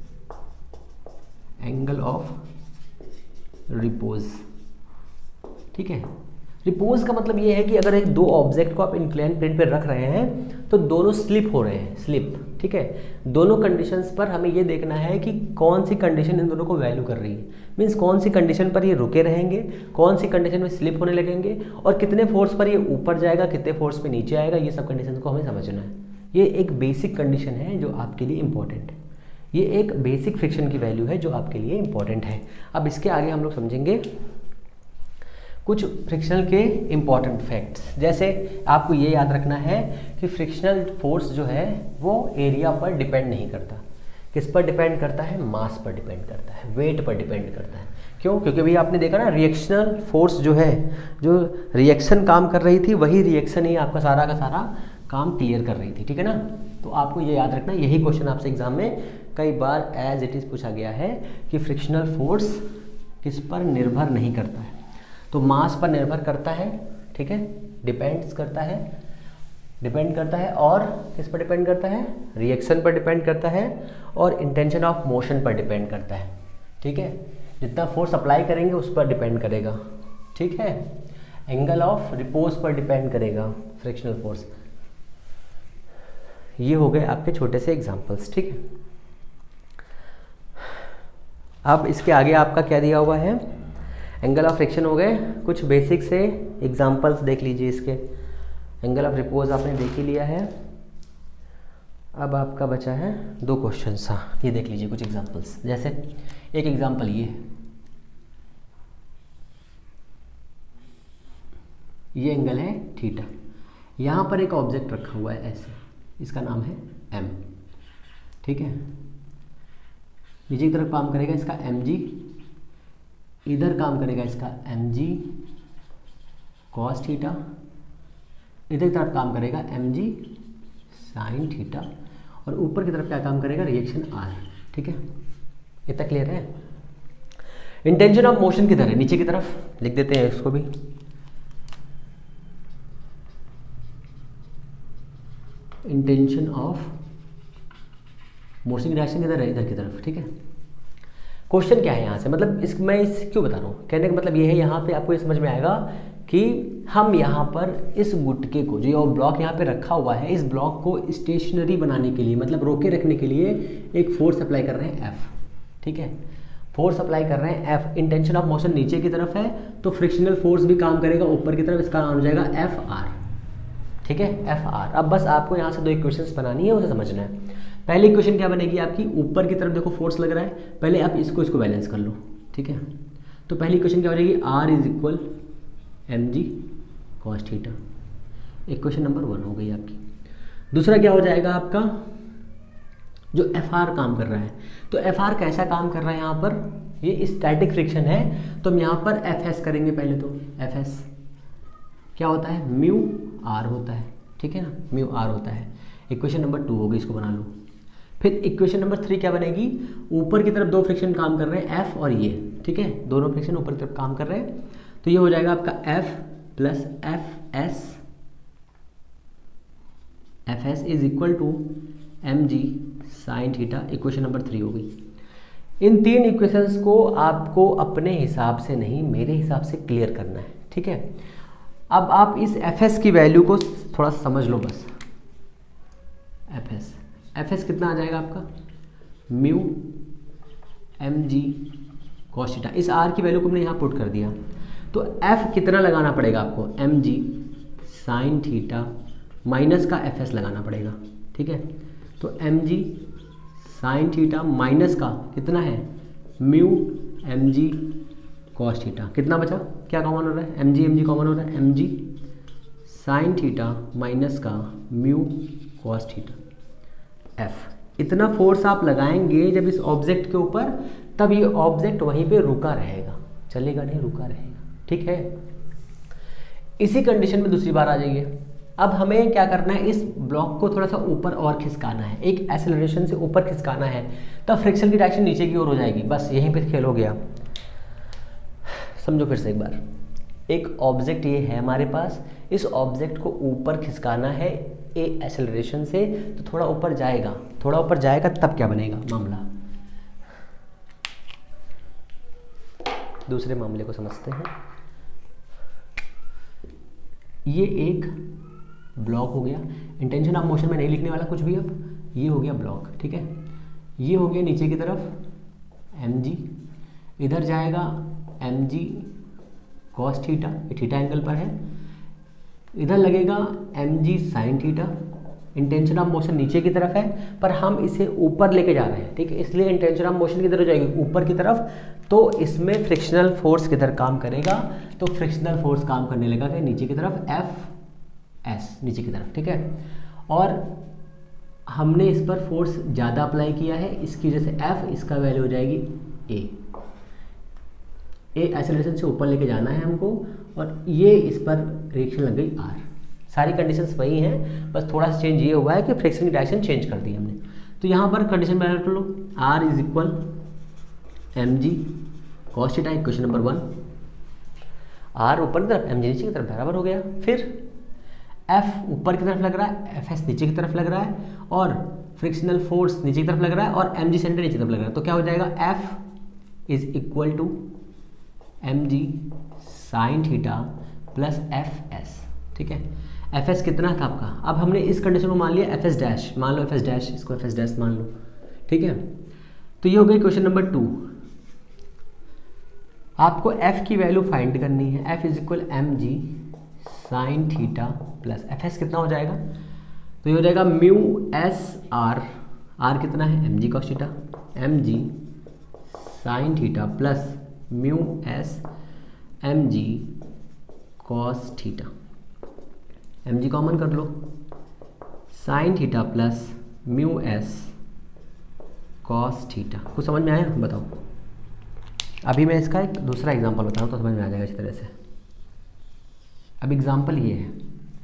angle of repose, ठीक है। रिपोज का मतलब ये है कि अगर एक दो ऑब्जेक्ट को आप इंक्लाइन प्लेन पे रख रहे हैं तो दोनों स्लिप हो रहे हैं, स्लिप, ठीक है। दोनों कंडीशंस पर हमें ये देखना है कि कौन सी कंडीशन इन दोनों को वैल्यू कर रही है, मीन्स कौन सी कंडीशन पर ये रुके रहेंगे, कौन सी कंडीशन में स्लिप होने लगेंगे, और कितने फोर्स पर ये ऊपर जाएगा, कितने फोर्स पे नीचे आएगा, ये सब कंडीशन को हमें समझना है। ये एक बेसिक कंडीशन है जो आपके लिए इंपॉर्टेंट है, ये एक बेसिक फ्रिक्शन की वैल्यू है जो आपके लिए इंपॉर्टेंट है। अब इसके आगे हम लोग समझेंगे कुछ फ्रिक्शनल के इम्पॉर्टेंट फैक्ट्स। जैसे आपको ये याद रखना है कि फ्रिक्शनल फोर्स जो है वो एरिया पर डिपेंड नहीं करता। किस पर डिपेंड करता है, मास पर डिपेंड करता है, वेट पर डिपेंड करता है। क्यों, क्योंकि भाई आपने देखा ना, रिएक्शनल फोर्स जो है, जो रिएक्शन काम कर रही थी वही रिएक्शन ही आपका सारा का सारा काम क्लियर कर रही थी, ठीक है ना। तो आपको ये याद रखना, यही क्वेश्चन आपसे एग्जाम में कई बार एज इट इज़ पूछा गया है कि फ्रिक्शनल फोर्स किस पर निर्भर नहीं करता है, तो मास पर निर्भर करता है, ठीक है, डिपेंड्स करता है, डिपेंड करता है, और किस पर डिपेंड करता है, रिएक्शन पर डिपेंड करता है, और इंटेंशन ऑफ मोशन पर डिपेंड करता है, ठीक है। जितना फोर्स अप्लाई करेंगे उस पर डिपेंड करेगा, ठीक है। एंगल ऑफ रिपोज पर डिपेंड करेगा फ्रिक्शनल फोर्स। ये हो गए आपके छोटे से एग्जांपल्स, ठीक है। अब इसके आगे आपका क्या दिया हुआ है, एंगल ऑफ फ्रिक्शन हो गए। कुछ बेसिक से एग्जांपल्स देख लीजिए इसके। एंगल ऑफ रिपोज आपने देख ही लिया है। अब आपका बचा है दो क्वेश्चन सा, ये देख लीजिए कुछ एग्जांपल्स। जैसे एक एग्जांपल ये ये एंगल है थीटा, यहाँ पर एक ऑब्जेक्ट रखा हुआ है ऐसे, इसका नाम है एम, ठीक है। नीचे की तरफ काम करेगा इसका एम जी, इधर काम करेगा इसका एम जी कॉस थीटा, इधर की तरफ काम करेगा एम जी साइन थीटा, और ऊपर की तरफ क्या काम करेगा, रिएक्शन आर, ठीक है। इतना क्लियर है। इंटेंशन ऑफ मोशन किधर है, नीचे की तरफ लिख देते हैं इसको भी। इंटेंशन ऑफ मोशन की डायरेक्शन किधर है, इधर की तरफ, ठीक है। क्वेश्चन क्या है यहाँ से, मतलब इस मैं इस क्यों बता रहा हूँ, कहने का मतलब ये है, यहाँ पे आपको ये समझ में आएगा कि हम यहाँ पर इस गुटके को, जो ब्लॉक यहाँ पे रखा हुआ है, इस ब्लॉक को स्टेशनरी बनाने के लिए, मतलब रोके रखने के लिए एक फोर्स अप्लाई कर रहे हैं एफ, ठीक है। फोर्स अप्लाई कर रहे हैं एफ, इंटेंशन ऑफ मोशन नीचे की तरफ है तो फ्रिक्शनल फोर्स भी काम करेगा ऊपर की तरफ, इसका नाम हो जाएगा एफ आर, ठीक है, एफ आर। अब बस आपको यहाँ से दो इक्वेशंस बनानी है, उसे समझना है। पहली इक्वेशन क्या बनेगी आपकी, ऊपर की तरफ देखो फोर्स लग रहा है, पहले आप इसको इसको बैलेंस कर लो, ठीक है। तो पहली इक्वेशन क्या हो जाएगी, R is equal M G cos theta, equation number one हो गई आपकी। दूसरा क्या हो जाएगा आपका, जो एफ आर काम कर रहा है, तो एफ आर कैसा काम कर रहा है यहाँ पर, ये स्टैटिक फ्रिक्शन है, तो हम यहाँ पर एफ एस करेंगे। पहले तो एफ एस क्या होता है, म्यू आर होता है, ठीक है ना, म्यू आर होता है। इक्वेशन नंबर टू हो गई, इसको बना लो। फिर इक्वेशन नंबर थ्री क्या बनेगी, ऊपर की तरफ दो फ्रिक्शन काम कर रहे हैं एफ और ये, ठीक है, दोनों फ्रिक्शन ऊपर की तरफ काम कर रहे हैं, तो ये हो जाएगा आपका F plus F S, F S is equal to M G sine theta, equation number three हो गई। इन तीन इक्वेशंस को आपको अपने हिसाब से नहीं, मेरे हिसाब से क्लियर करना है, ठीक है। अब आप इस एफ एस की वैल्यू को थोड़ा समझ लो बस। एफ एस एफ एस कितना आ जाएगा आपका, mu M G cos theta, इस आर की वैल्यू को हमने यहाँ पुट कर दिया, तो एफ कितना लगाना पड़ेगा आपको, M G sine theta minus का एफ एस लगाना पड़ेगा, ठीक है। तो M G sine theta minus का कितना है, mu M G cos theta, कितना बचा, क्या कॉमन हो रहा है, M G M G common हो रहा है, M G sine theta minus का म्यू कॉस थीटा एफ। इतना फोर्स आप लगाएंगे जब इस ऑब्जेक्ट के ऊपर, तब ये ऑब्जेक्ट वहीं पे रुका रहेगा, चलेगा नहीं, रुका रहेगा। ठीक है, इसी कंडीशन में दूसरी बार आ जाइए। अब हमें क्या करना है, इस ब्लॉक को थोड़ा सा ऊपर और खिसकाना है, एक एक्सेलरेशन से ऊपर खिसकाना है, तब फ्रिक्शन की डायरेक्शन नीचे की ओर हो जाएगी। बस यहीं पे खेल हो गया। समझो फिर से एक बार, एक ऑब्जेक्ट ये है हमारे पास, इस ऑब्जेक्ट को ऊपर खिसकाना है ए एक्सेलरेशन से, तो थोड़ा ऊपर जाएगा, थोड़ा ऊपर जाएगा, तब क्या बनेगा मामला। दूसरे मामले को समझते हैं। ये एक ब्लॉक हो गया, इंटेंशन ऑफ मोशन में नहीं लिखने वाला कुछ भी। अब ये हो गया ब्लॉक, ठीक है, ये हो गया नीचे की तरफ एम जी, इधर जाएगा एम जी कॉस थीटा, ये थीटा एंगल पर है, इधर लगेगा M G sine theta. Intention of motion नीचे की तरफ है, पर हम इसे ऊपर लेके जा रहे हैं, ठीक है, इसलिए इंटेंशन ऑफ मोशन किधर हो जाएगी, ऊपर की तरफ। तो इसमें फ्रिक्शनल फोर्स किधर काम करेगा, तो फ्रिक्शनल फोर्स काम करने लगेगा नीचे की तरफ, एफ एस नीचे की तरफ, ठीक है। और हमने इस पर फोर्स ज़्यादा अप्लाई किया है, इसकी वजह से एफ, इसका वैल्यू हो जाएगी ए। ए एक्सेलरेशन से ऊपर लेके जाना है हमको, और ये इस पर रिएक्शन लग गई आर। सारी कंडीशंस वही हैं, बस थोड़ा सा चेंज ये हुआ है कि फ्रिक्शन की डायरेक्शन चेंज कर दी हमने। तो यहाँ पर कंडीशन बना कर लो, R is equal M G cos theta, equation number one. R ऊपर की तरफ, एम जी नीचे की तरफ, बराबर हो गया। फिर एफ ऊपर की तरफ लग रहा है, एफ एस नीचे की तरफ लग रहा है, और फ्रिक्शनल फोर्स नीचे की तरफ लग रहा है, और एम जी सेंटर नीचे की तरफ लग रहा है। तो क्या हो जाएगा, F is equal to M G sine theta plus F S, ठीक है। एफ एस कितना था आपका, अब हमने इस कंडीशन को मान लिया एफ एस डैश, मान लो एफ एस डैश, इसको एफ एस डैश मान लो, ठीक है। तो ये हो गई क्वेश्चन नंबर टू। आपको एफ की वैल्यू फाइंड करनी है, F is equal M G sine theta plus F S कितना हो जाएगा, तो ये हो जाएगा म्यू एस आर, आर कितना है M G cos theta, M G sine theta plus mu S M G cos theta. M G common कर लो, sine theta plus mu S cos theta. कुछ समझ में आया, बताओ। अभी मैं इसका एक दूसरा एग्जांपल बताऊँ तो समझ में आ जाएगा इस तरह से। अब एग्जांपल ये है,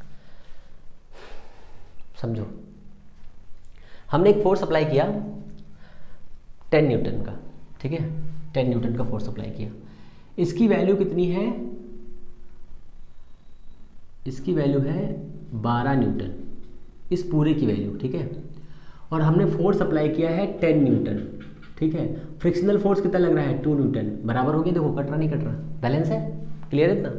समझो, हमने एक फोर्स अप्लाई किया टेन न्यूटन का, ठीक है, टेन न्यूटन का फोर्स अप्लाई किया। इसकी वैल्यू कितनी है, इसकी वैल्यू है बारह न्यूटन, इस पूरे की वैल्यू, ठीक है। और हमने फोर्स अप्लाई किया है टेन न्यूटन, ठीक है। फ्रिक्शनल फोर्स कितना लग रहा है, टू न्यूटन, बराबर हो गया। देखो कट रहा नहीं कट रहा, बैलेंस है, क्लियर है इतना।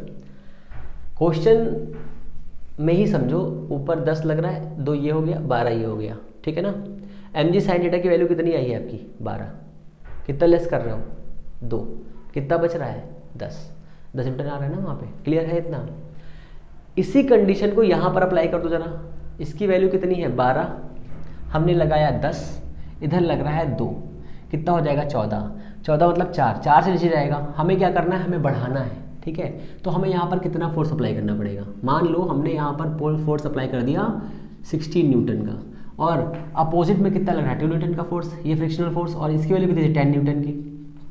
क्वेश्चन में ही समझो, ऊपर दस लग रहा है, दो ये हो गया, बारह ये हो गया, ठीक है ना। एम जी साइन थीटा की वैल्यू कितनी आई है आपकी, बारह। कितना लेस कर रहे हो, दो, कितना बच रहा है, दस। दस न्यूटन आ रहा है ना वहाँ पे, क्लियर है इतना। इसी कंडीशन को यहाँ पर अप्लाई कर दो जरा। इसकी वैल्यू कितनी है, बारह, हमने लगाया दस, इधर लग रहा है दो, कितना हो जाएगा, चौदह। चौदह मतलब चार, चार से नीचे जाएगा। हमें क्या करना है, हमें बढ़ाना है, ठीक है। तो हमें यहाँ पर कितना फोर्स अप्लाई करना पड़ेगा। मान लो हमने यहाँ पर फोर्स अप्लाई कर दिया सिक्सटीन न्यूटन का, और अपोजिट में कितना लग रहा है, टू न्यूटन का फोर्स, ये फ्रिक्शनल फोर्स, और इसकी वैल्यू कितनी है, टेन न्यूटन की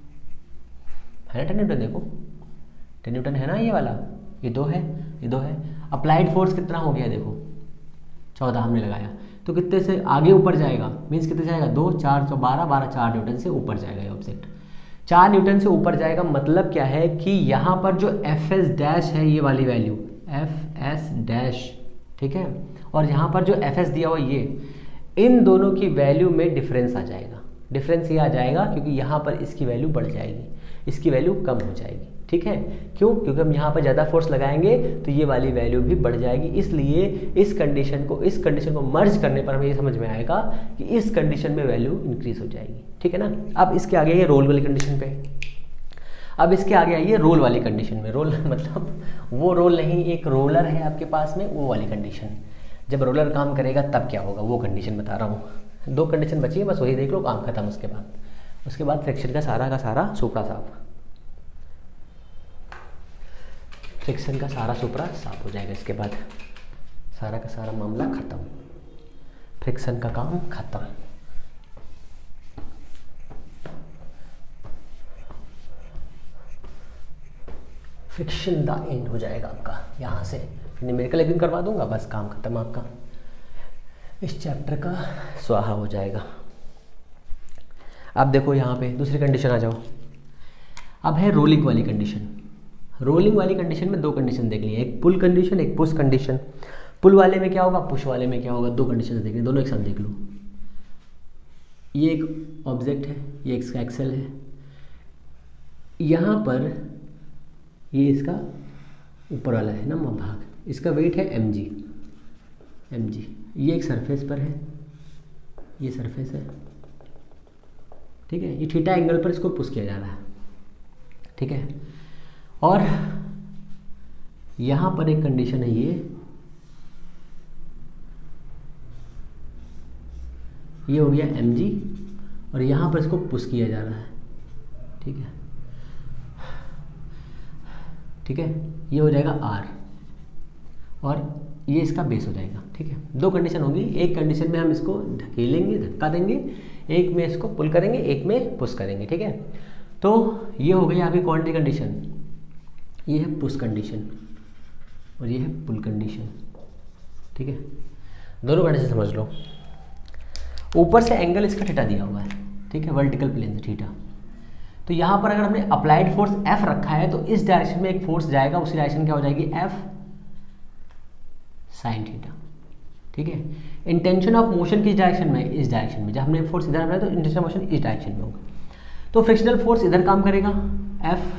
है ना। टेन न्यूटन देखो, टेन न्यूटन है ना ये वाला, ये दो है, ये दो है। अप्लाइड फोर्स कितना हो गया, देखो चौदह हमने लगाया, तो कितने से आगे ऊपर जाएगा, मीन्स कितने जाएगा, दो, चार, चौ बारह, बारह चार न्यूटन से ऊपर जाएगा ये ऑब्जेक्ट। चार न्यूटन से ऊपर जाएगा, मतलब क्या है कि यहाँ पर जो एफ एस डैश है, ये वाली वैल्यू एफ एस डैश, ठीक है, और यहाँ पर जो एफ एस दिया हुआ ये, इन दोनों की वैल्यू में डिफरेंस आ जाएगा। डिफरेंस ये आ जाएगा क्योंकि यहाँ पर इसकी वैल्यू बढ़ जाएगी, इसकी वैल्यू कम हो जाएगी, ठीक है। क्यों, क्योंकि हम यहाँ पर ज़्यादा फोर्स लगाएंगे तो ये वाली वैल्यू भी बढ़ जाएगी। इसलिए इस कंडीशन को इस कंडीशन को मर्ज करने पर हमें ये समझ में आएगा कि इस कंडीशन में वैल्यू इंक्रीज हो जाएगी, ठीक है ना। अब इसके आगे आइए रोल वाली कंडीशन पे। अब इसके आगे आइए रोल वाली कंडीशन में। रोल मतलब वो रोल नहीं, एक रोलर है आपके पास में, वो वाली कंडीशन। जब रोलर काम करेगा तब क्या होगा, वो कंडीशन बता रहा हूँ। दो कंडीशन बची है, बस वही देख लो, काम खत्म। उसके बाद उसके बाद फ्रिक्शन का सारा का सारा सुपड़ा साफ, फ्रिक्शन का सारा सुपड़ा साफ हो जाएगा। इसके बाद सारा का सारा मामला खत्म, फ्रिक्शन का काम खत्म। फ्रिक्शन द एंड हो जाएगा आपका, यहाँ से न्यूमेरिकल एक दिन करवा दूंगा, बस काम खत्म आपका, इस चैप्टर का स्वाहा हो जाएगा। अब देखो यहाँ पे दूसरी कंडीशन आ जाओ। अब है रोलिंग वाली कंडीशन। रोलिंग वाली कंडीशन में दो कंडीशन देख ली, एक पुल कंडीशन एक पुश कंडीशन। पुल वाले में क्या होगा, पुश वाले में क्या होगा, दो कंडीशन देख ली, दोनों एक साथ देख लो। ये एक ऑब्जेक्ट है, ये इसका एक्सेल है, यहाँ पर ये इसका ऊपर वाला है ना भाग, इसका वेट है एम जी एम जी। ये एक सरफेस पर है, ये सरफेस है, ठीक है। ये थीटा एंगल पर इसको पुश किया जा रहा है, ठीक है। और यहाँ पर एक कंडीशन है, ये ये हो गया एम जी और यहाँ पर इसको पुश किया जा रहा है, ठीक है, ठीक है। ये हो जाएगा आर और ये इसका बेस हो जाएगा, ठीक है। दो कंडीशन होगी, एक कंडीशन में हम इसको ढकेलेंगे, धक्का देंगे, एक में इसको पुल करेंगे, एक में पुश करेंगे, ठीक है। तो ये हो गई आपकी कौन सी कंडीशन, ये है पुश कंडीशन और ये है पुल कंडीशन, ठीक है। दोनों कंडीशन समझ लो। ऊपर से एंगल इसका थीटा दिया हुआ है, ठीक है, वर्टिकल प्लेन से थीटा। तो यहाँ पर अगर हमने अप्लाइड फोर्स एफ रखा है तो इस डायरेक्शन में एक फोर्स जाएगा, उसी डायरेक्शन क्या हो जाएगी, एफ साइन थीटा, ठीक है। इंटेंशन ऑफ मोशन किस डायरेक्शन में, इस डायरेक्शन में। जब हमने फोर्स इधर बनाया तो इंटेंशन ऑफ मोशन इस डायरेक्शन में होगा। तो फ्रिक्शनल फोर्स इधर काम करेगा, एफ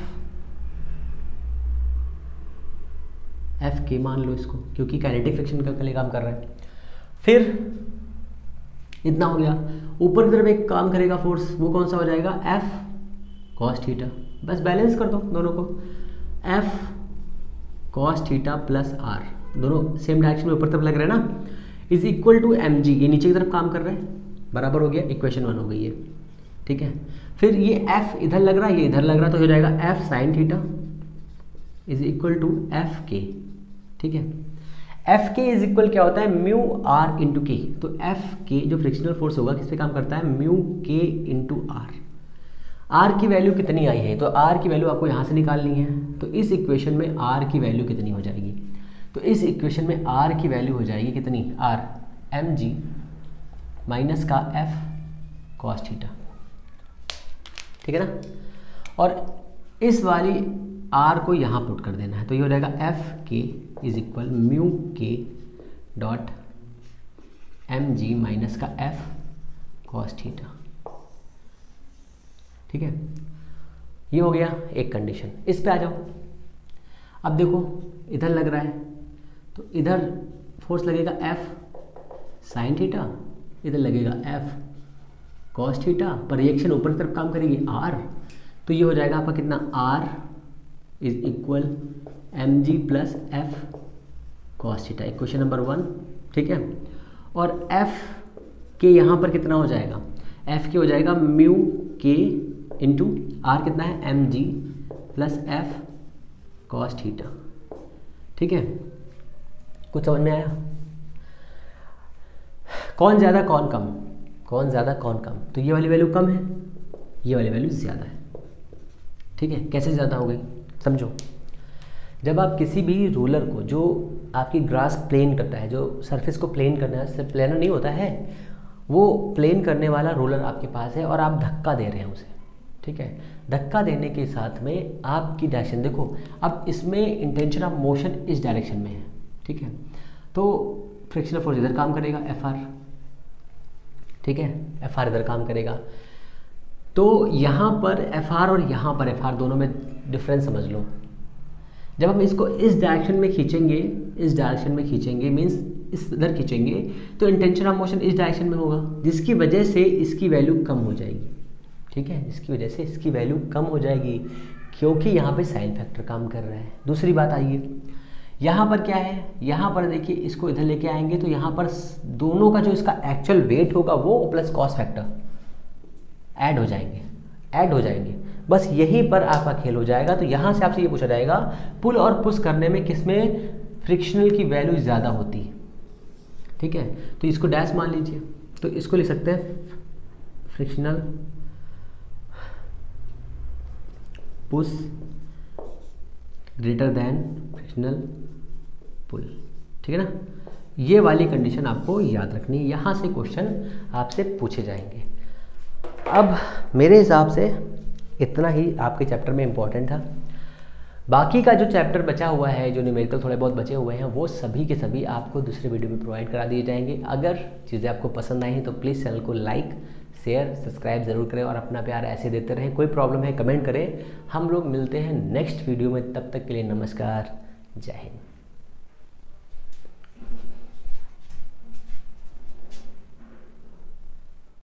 एफ के मान लो इसको, क्योंकि काइनेटिक फ्रिक्शन का लिए काम कर रहा है। फिर इतना हो गया, ऊपर की तरफ एक काम करेगा फोर्स, वो कौन सा हो जाएगा, एफ कॉस थीटा। बस बैलेंस कर दो दोनों को, F cos theta plus R, दोनों सेम डायरेक्शन में ऊपर तरफ लग रहे हैं ना, is equal to M G, ये नीचे की तरफ काम कर रहे हैं, बराबर हो गया, इक्वेशन वन हो गई है, ठीक है। फिर ये एफ इधर लग रहा है, ये इधर लग रहा है, तो हो जाएगा F sine theta is equal to F K, ठीक है। एफ के इज इक्वल क्या होता है, म्यू आर इंटू के। तो एफ के जो फ्रिक्शनल फोर्स होगा किस पे काम करता है, mu K into R. R की वैल्यू कितनी आई है, तो आर की वैल्यू आपको यहाँ से निकालनी है। तो इस इक्वेशन में आर की वैल्यू कितनी हो जाएगी, तो इस इक्वेशन में आर की वैल्यू हो जाएगी कितनी, आर एम जी माइनस का एफ कॉस थीटा, ठीक है ना। और इस वाली आर को यहाँ पुट कर देना है, तो ये हो जाएगा F K is equal mu K dot M G minus का एफ कॉस थीटा, ठीक है। ये हो गया एक कंडीशन। इस पे आ जाओ। अब देखो इधर लग रहा है, तो इधर फोर्स लगेगा एफ साइन थीटा, इधर लगेगा एफ कॉस थीटा, पर रिएक्शन ऊपर की तरफ काम करेगी आर। तो ये हो जाएगा आपका कितना, R is equal M G plus F cos theta, equation number one, ठीक है। और एफ के यहाँ पर कितना हो जाएगा, एफ के हो जाएगा म्यू के इंटू आर कितना है, M G plus F cos theta, ठीक है। कुछ समझ में आया, कौन ज़्यादा कौन कम, कौन ज़्यादा कौन कम, तो ये वाली वैल्यू कम है, ये वाली वैल्यू ज़्यादा है, ठीक है। कैसे ज़्यादा हो गई, समझो। जब आप किसी भी रोलर को, जो आपकी ग्रास प्लेन करता है, जो सरफेस को प्लेन करना है, प्लेनर नहीं होता है, वो प्लेन करने वाला रोलर आपके पास है और आप धक्का दे रहे हैं उसे, ठीक है। धक्का देने के साथ में आपकी डायरेक्शन देखो, अब इसमें इंटेंशन ऑफ मोशन इस डायरेक्शन में है, ठीक है। तो फ्रिक्शनल फोर्स इधर काम करेगा एफ आर, ठीक है, एफ आर इधर काम करेगा। तो यहाँ पर एफ आर और यहाँ पर एफ आर दोनों में डिफरेंस समझ लो। जब हम इसको इस डायरेक्शन में खींचेंगे, इस डायरेक्शन में खींचेंगे मीन्स इस इधर खींचेंगे, तो इंटेंशन ऑफ मोशन इस डायरेक्शन में होगा, जिसकी वजह से इसकी वैल्यू कम हो जाएगी, ठीक है। इसकी वजह से इसकी वैल्यू कम हो जाएगी, क्योंकि यहाँ पे साइन फैक्टर काम कर रहा है। दूसरी बात आइए, यहाँ पर क्या है, यहाँ पर देखिए इसको इधर लेके आएंगे तो यहाँ पर दोनों का जो इसका एक्चुअल वेट होगा वो प्लस कॉस फैक्टर ऐड हो जाएंगे, ऐड हो जाएंगे। बस यहीं पर आपका खेल हो जाएगा। तो यहाँ से आपसे ये पूछा जाएगा पुल और पुश करने में किसमें फ्रिक्शनल की वैल्यू ज़्यादा होती है, ठीक है, तो इसको डैश मान लीजिए, तो इसको लिख सकते हैं frictional push greater than frictional pull. ठीक है ना, ये वाली कंडीशन आपको याद रखनी है, यहाँ से क्वेश्चन आपसे पूछे जाएंगे। अब मेरे हिसाब से इतना ही आपके चैप्टर में इम्पोर्टेंट था। बाकी का जो चैप्टर बचा हुआ है, जो न्यूमेरिकल थोड़े बहुत बचे हुए हैं, वो सभी के सभी आपको दूसरे वीडियो में प्रोवाइड करा दिए जाएंगे। अगर चीज़ें आपको पसंद आई हैं तो प्लीज़ चैनल को लाइक शेयर सब्सक्राइब ज़रूर करें और अपना प्यार ऐसे देते रहें। कोई प्रॉब्लम है कमेंट करें। हम लोग मिलते हैं नेक्स्ट वीडियो में, तब तक के लिए नमस्कार, जय हिंद।